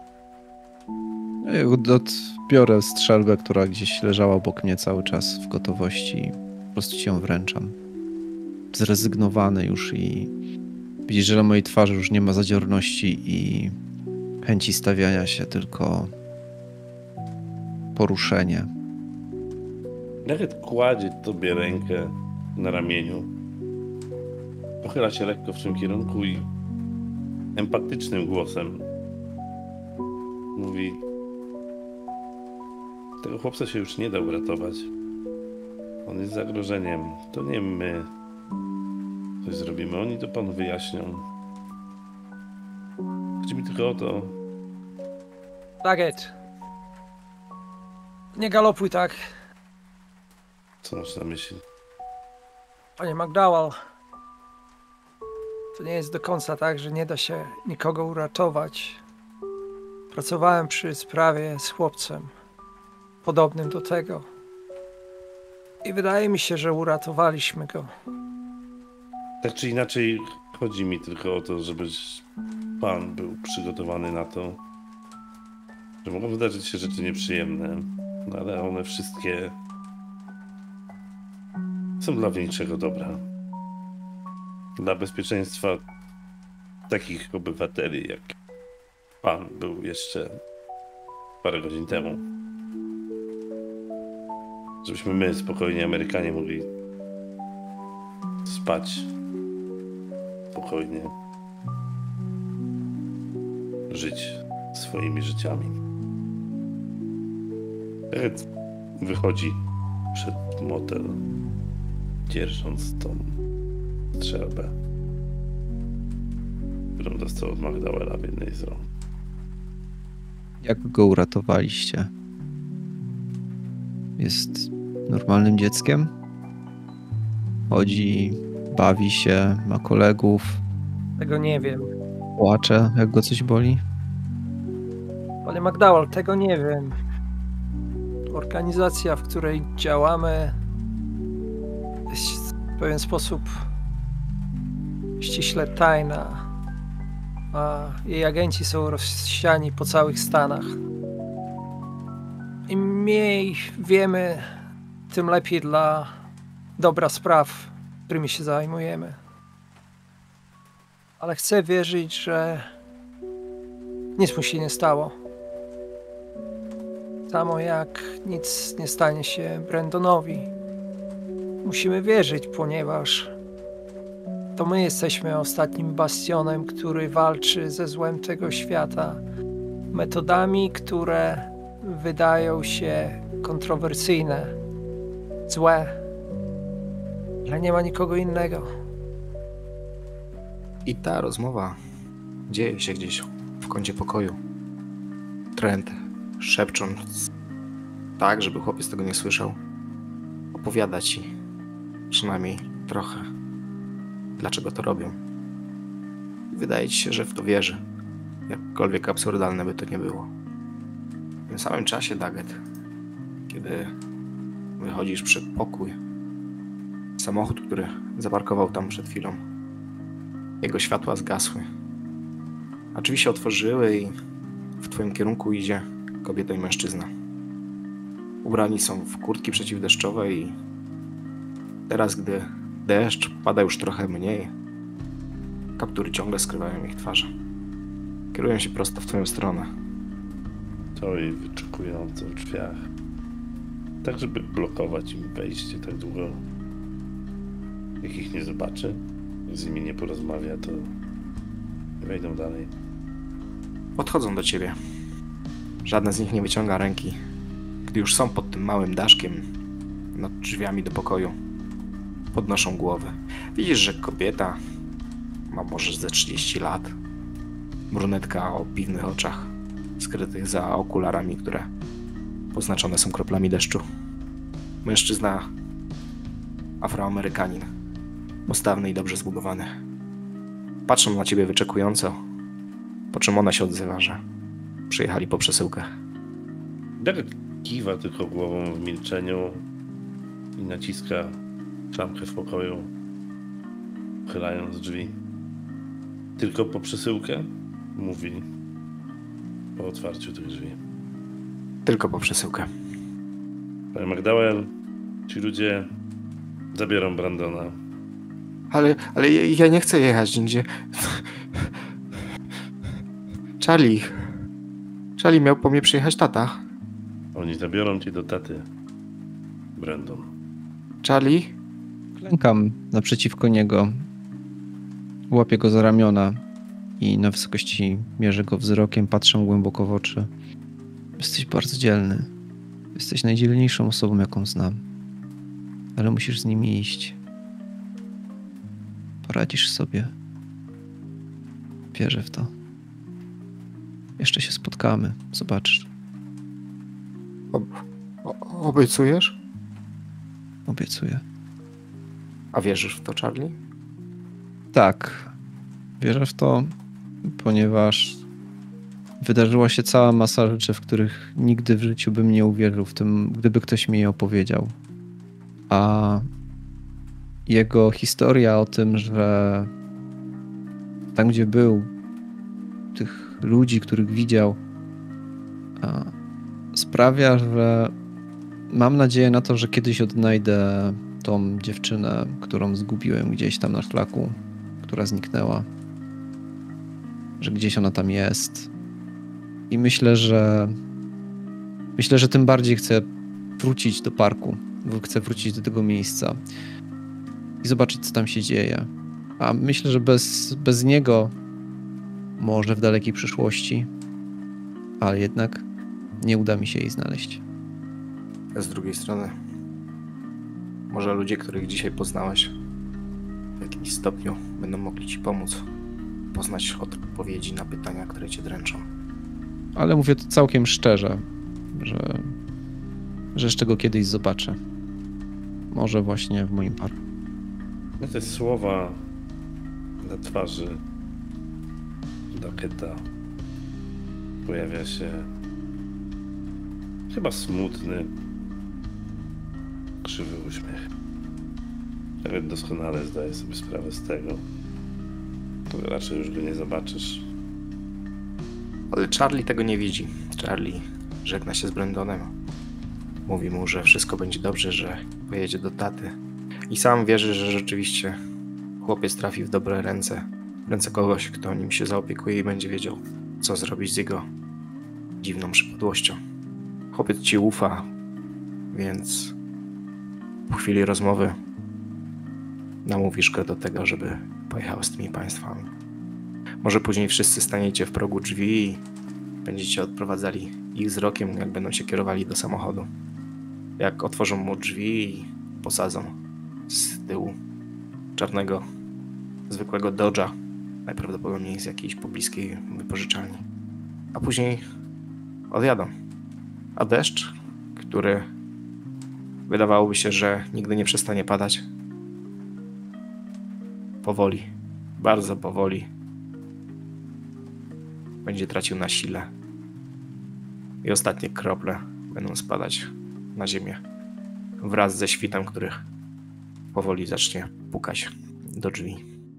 Ja odbiorę strzelbę, która gdzieś leżała obok mnie cały czas w gotowości. Po prostu ci ją wręczam. Zrezygnowany już i widzisz, że na mojej twarzy już nie ma zadziorności i chęci stawiania się, tylko poruszenie.
Nawet kładzie tobie rękę na ramieniu. Pochyla się lekko w tym kierunku i empatycznym głosem mówi: tego chłopca się już nie da uratować. On jest zagrożeniem. To nie my coś zrobimy. Oni to panu wyjaśnią. Chodzi mi tylko o to.
Daggett. Nie galopuj tak.
Co masz na myśli?
Panie McDowell. To nie jest do końca tak, że nie da się nikogo uratować. Pracowałem przy sprawie z chłopcem podobnym do tego. I wydaje mi się, że uratowaliśmy go.
Tak czy inaczej, chodzi mi tylko o to, żebyś pan był przygotowany na to, że mogą wydarzyć się rzeczy nieprzyjemne, no ale one wszystkie są dla większego dobra. Dla bezpieczeństwa takich obywateli jak pan był jeszcze parę godzin temu. Żebyśmy my, spokojni Amerykanie, mogli spać spokojnie, żyć swoimi życiami. Ed wychodzi przed motel, dzierżąc tą strzelbę. którą dostał od Magdalena w jednej z rąk.
Jak go uratowaliście? Jest normalnym dzieckiem? Chodzi, bawi się, ma kolegów,
Tego nie wiem.
płacze, jak go coś boli?
Panie McDowell, tego nie wiem. Organizacja, w której działamy, jest w pewien sposób ściśle tajna, a jej agenci są rozsiani po całych Stanach. Im mniej wiemy, tym lepiej dla dobra spraw, którymi się zajmujemy. Ale chcę wierzyć, że nic mu się nie stało. Samo jak nic nie stanie się Brandonowi. Musimy wierzyć, ponieważ to my jesteśmy ostatnim bastionem, który walczy ze złem tego świata metodami, które wydają się kontrowersyjne, złe, ale nie ma nikogo innego.
I ta rozmowa dzieje się gdzieś w kącie pokoju. Trent, szepcząc tak, żeby chłopiec tego nie słyszał, opowiada ci przynajmniej trochę, dlaczego to robią. Wydaje ci się, że w to wierzy, jakkolwiek absurdalne by to nie było. W tym samym czasie, Daggett, kiedy wychodzisz przed pokój, samochód, który zaparkował tam przed chwilą, jego światła zgasły. A drzwi się otworzyły i w twoim kierunku idzie kobieta i mężczyzna. Ubrani są w kurtki przeciwdeszczowe i teraz, gdy deszcz pada już trochę mniej, kaptury ciągle skrywają ich twarze. Kierują się prosto w twoją stronę.
Stoi wyczekująco w drzwiach. Tak, żeby blokować im wejście tak długo. Jak ich nie zobaczy, z nimi nie porozmawia, to nie wejdą dalej.
Podchodzą do ciebie. Żadna z nich nie wyciąga ręki. Gdy już są pod tym małym daszkiem nad drzwiami do pokoju, podnoszą głowy. Widzisz, że kobieta ma może ze trzydzieści lat. Brunetka o piwnych oczach, skrytych za okularami, które poznaczone są kroplami deszczu. Mężczyzna Afroamerykanin, postawny i dobrze zbudowany. Patrzą na ciebie wyczekująco, po czym ona się odzywa, że przyjechali po przesyłkę.
Daggett kiwa tylko głową w milczeniu i naciska klamkę w pokoju, uchylając drzwi. Tylko po przesyłkę? Mówi po otwarciu tych drzwi.
Tylko po przesyłkę.
Panie McDowell, ci ludzie zabiorą Brandona.
Ale, ale ja, ja nie chcę jechać nigdzie. Charlie. Charlie, miał po mnie przyjechać tata.
Oni zabiorą cię do taty, Brandon.
Charlie?
Klękam naprzeciwko niego. Łapię go za ramiona i na wysokości mierzę go wzrokiem, patrzę głęboko w oczy. Jesteś bardzo dzielny. Jesteś najdzielniejszą osobą, jaką znam. Ale musisz z nimi iść. Poradzisz sobie. Wierzę w to. Jeszcze się spotkamy. Zobaczysz.
Ob o, obiecujesz?
Obiecuję.
A wierzysz w to, Charlie?
Tak. Wierzę w to, ponieważ wydarzyła się cała masa rzeczy, w których nigdy w życiu bym nie uwierzył, w tym, gdyby ktoś mi je opowiedział. A jego historia o tym, że tam, gdzie był, tych ludzi, których widział, sprawia, że mam nadzieję na to, że kiedyś odnajdę tą dziewczynę, którą zgubiłem gdzieś tam na szlaku, która zniknęła. Że gdzieś ona tam jest. I myślę, że myślę, że tym bardziej chcę wrócić do parku. Chcę wrócić do tego miejsca i zobaczyć, co tam się dzieje. A myślę, że bez, bez niego może w dalekiej przyszłości, ale jednak nie uda mi się jej znaleźć.
Z drugiej strony, może ludzie, których dzisiaj poznałeś, w jakimś stopniu będą mogli ci pomóc. poznać odpowiedzi na pytania, które cię dręczą.
Ale mówię to całkiem szczerze, że, że jeszcze go kiedyś zobaczę. Może właśnie w moim parku.
No te słowa na twarzy Ducketa pojawia się chyba smutny, krzywy uśmiech. Nawet doskonale zdaję sobie sprawę z tego, że raczej już go nie zobaczysz.
Ale Charlie tego nie widzi. Charlie żegna się z Brandonem. Mówi mu, że wszystko będzie dobrze, że pojedzie do taty. I sam wierzy, że rzeczywiście chłopiec trafi w dobre ręce. W ręce kogoś, kto nim się zaopiekuje i będzie wiedział, co zrobić z jego dziwną przypadłością. Chłopiec ci ufa, więc po chwili rozmowy namówisz go do tego, żeby pojechał z tymi państwami. Może później wszyscy staniecie w progu drzwi i będziecie odprowadzali ich wzrokiem, jak będą się kierowali do samochodu. Jak otworzą mu drzwi i posadzą z tyłu czarnego, zwykłego Dodge'a, najprawdopodobniej z jakiejś pobliskiej wypożyczalni. A później odjadą. A deszcz, który wydawałoby się, że nigdy nie przestanie padać, powoli, bardzo powoli będzie tracił na sile i ostatnie krople będą spadać na ziemię wraz ze świtem, który powoli zacznie pukać do drzwi.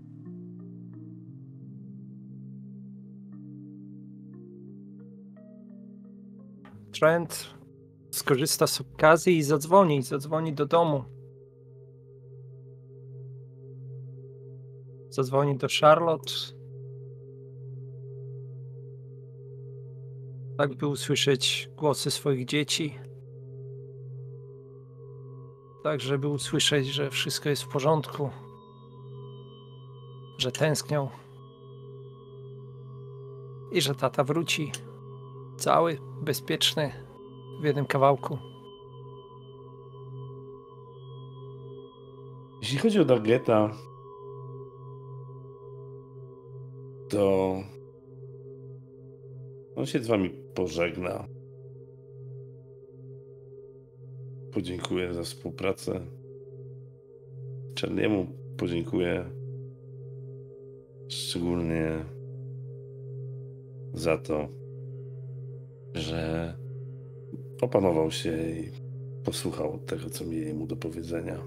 Trent skorzysta z okazji i zadzwoni, zadzwoni do domu. Zadzwoni do Charlotte. Tak, by usłyszeć głosy swoich dzieci. Tak, żeby usłyszeć, że wszystko jest w porządku. Że tęsknią. I że tata wróci. Cały, bezpieczny, w jednym kawałku.
Jeśli chodzi o Ducketa, to on się z wami pożegna. Podziękuję za współpracę. Czarniemu podziękuję szczególnie za to, że opanował się i posłuchał tego, co mieli mu do powiedzenia.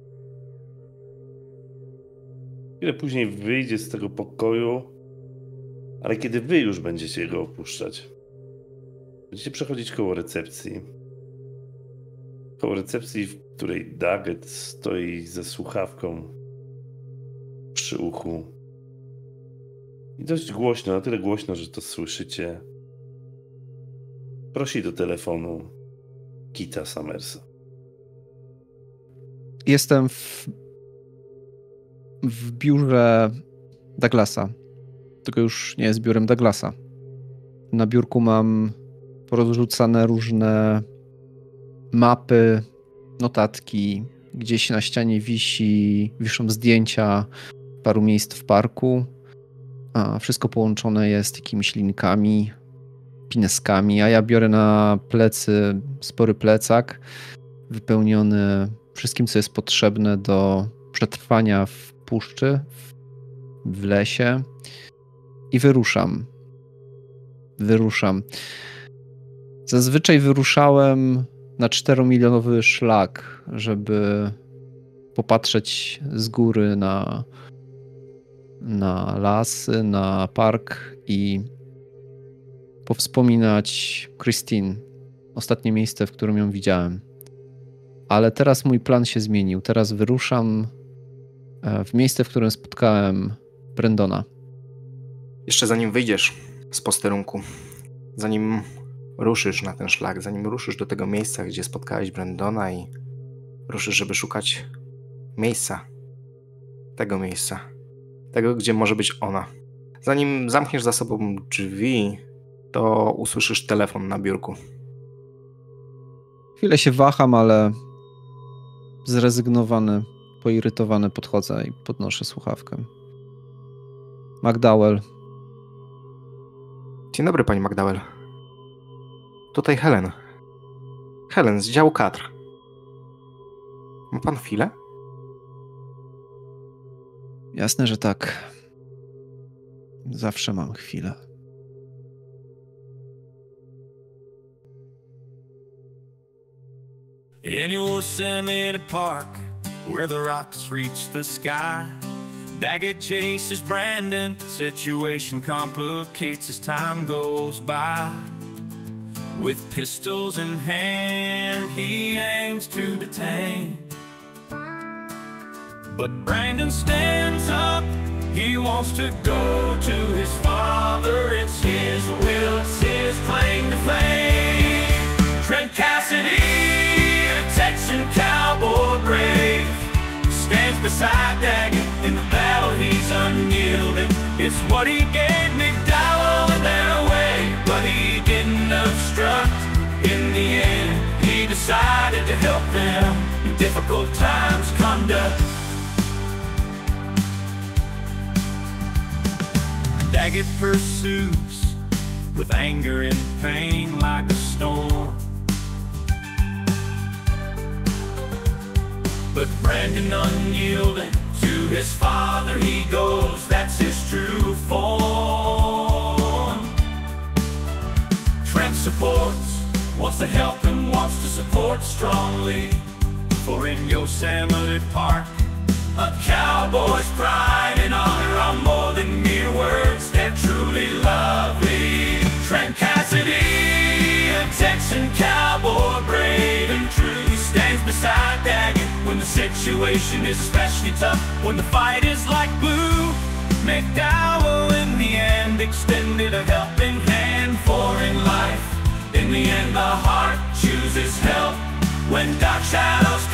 Chwilę później wyjdzie z tego pokoju, ale kiedy wy już będziecie go opuszczać, będziecie przechodzić koło recepcji. Koło recepcji, w której Ducket stoi ze słuchawką przy uchu. I dość głośno, na tyle głośno, że to słyszycie. Prosi do telefonu Kita Summersa.
Jestem w, w biurze Douglasa. Tylko już nie jest biurem Douglasa. Na biurku mam porozrzucane różne mapy, notatki. Gdzieś na ścianie wisi, wiszą zdjęcia paru miejsc w parku. A wszystko połączone jest jakimiś linkami, pineskami, a ja biorę na plecy spory plecak wypełniony wszystkim, co jest potrzebne do przetrwania w puszczy, w lesie i wyruszam. Wyruszam. Zazwyczaj wyruszałem na czteromilionowy szlak, żeby popatrzeć z góry na, na lasy, na park i powspominać Christine, ostatnie miejsce, w którym ją widziałem. Ale teraz mój plan się zmienił. Teraz wyruszam w miejsce, w którym spotkałem Brandona.
Jeszcze zanim wyjdziesz z posterunku, zanim ruszysz na ten szlak, zanim ruszysz do tego miejsca, gdzie spotkałeś Brandona i ruszysz, żeby szukać miejsca, tego miejsca, tego, gdzie może być ona. Zanim zamkniesz za sobą drzwi, to usłyszysz telefon na biurku.
Chwilę się waham, ale zrezygnowany, poirytowany podchodzę i podnoszę słuchawkę. McDowell.
Dzień dobry, pani McDowell. Tutaj Helen. Helen z działu kadr. Ma pan chwilę?
Jasne, że tak. Zawsze mam chwilę.
In Yosemite Park, where the rocks reach the sky, Daggett chases Brandon, situation complicates as time goes by. With pistols in hand, he aims to detain, but Brandon stands up, he wants to go to his father. It's his will, it's his claim to fame. Trent Cassidy, a Texan cowboy brave, stands beside Daggett in the battle, he's unyielding. It's what he gave McDowell in their way, but he didn't obstruct. In the end, he decided to help them in difficult times conduct. Daggett pursues with anger and pain like a storm, but Brandon unyielding, to his father he goes, that's his true form. Trent supports, wants to help and wants to support strongly, for in Yosemite Park, a cowboy's pride and honor are more than mere words, they're truly lovely. Trent Cassidy, a Texan cowboy, brave and true, he stands beside Daggett when the situation is especially tough, when the fight is like blue. McDowell in the end extended a helping hand, for in life, in the end the heart chooses help. When dark shadows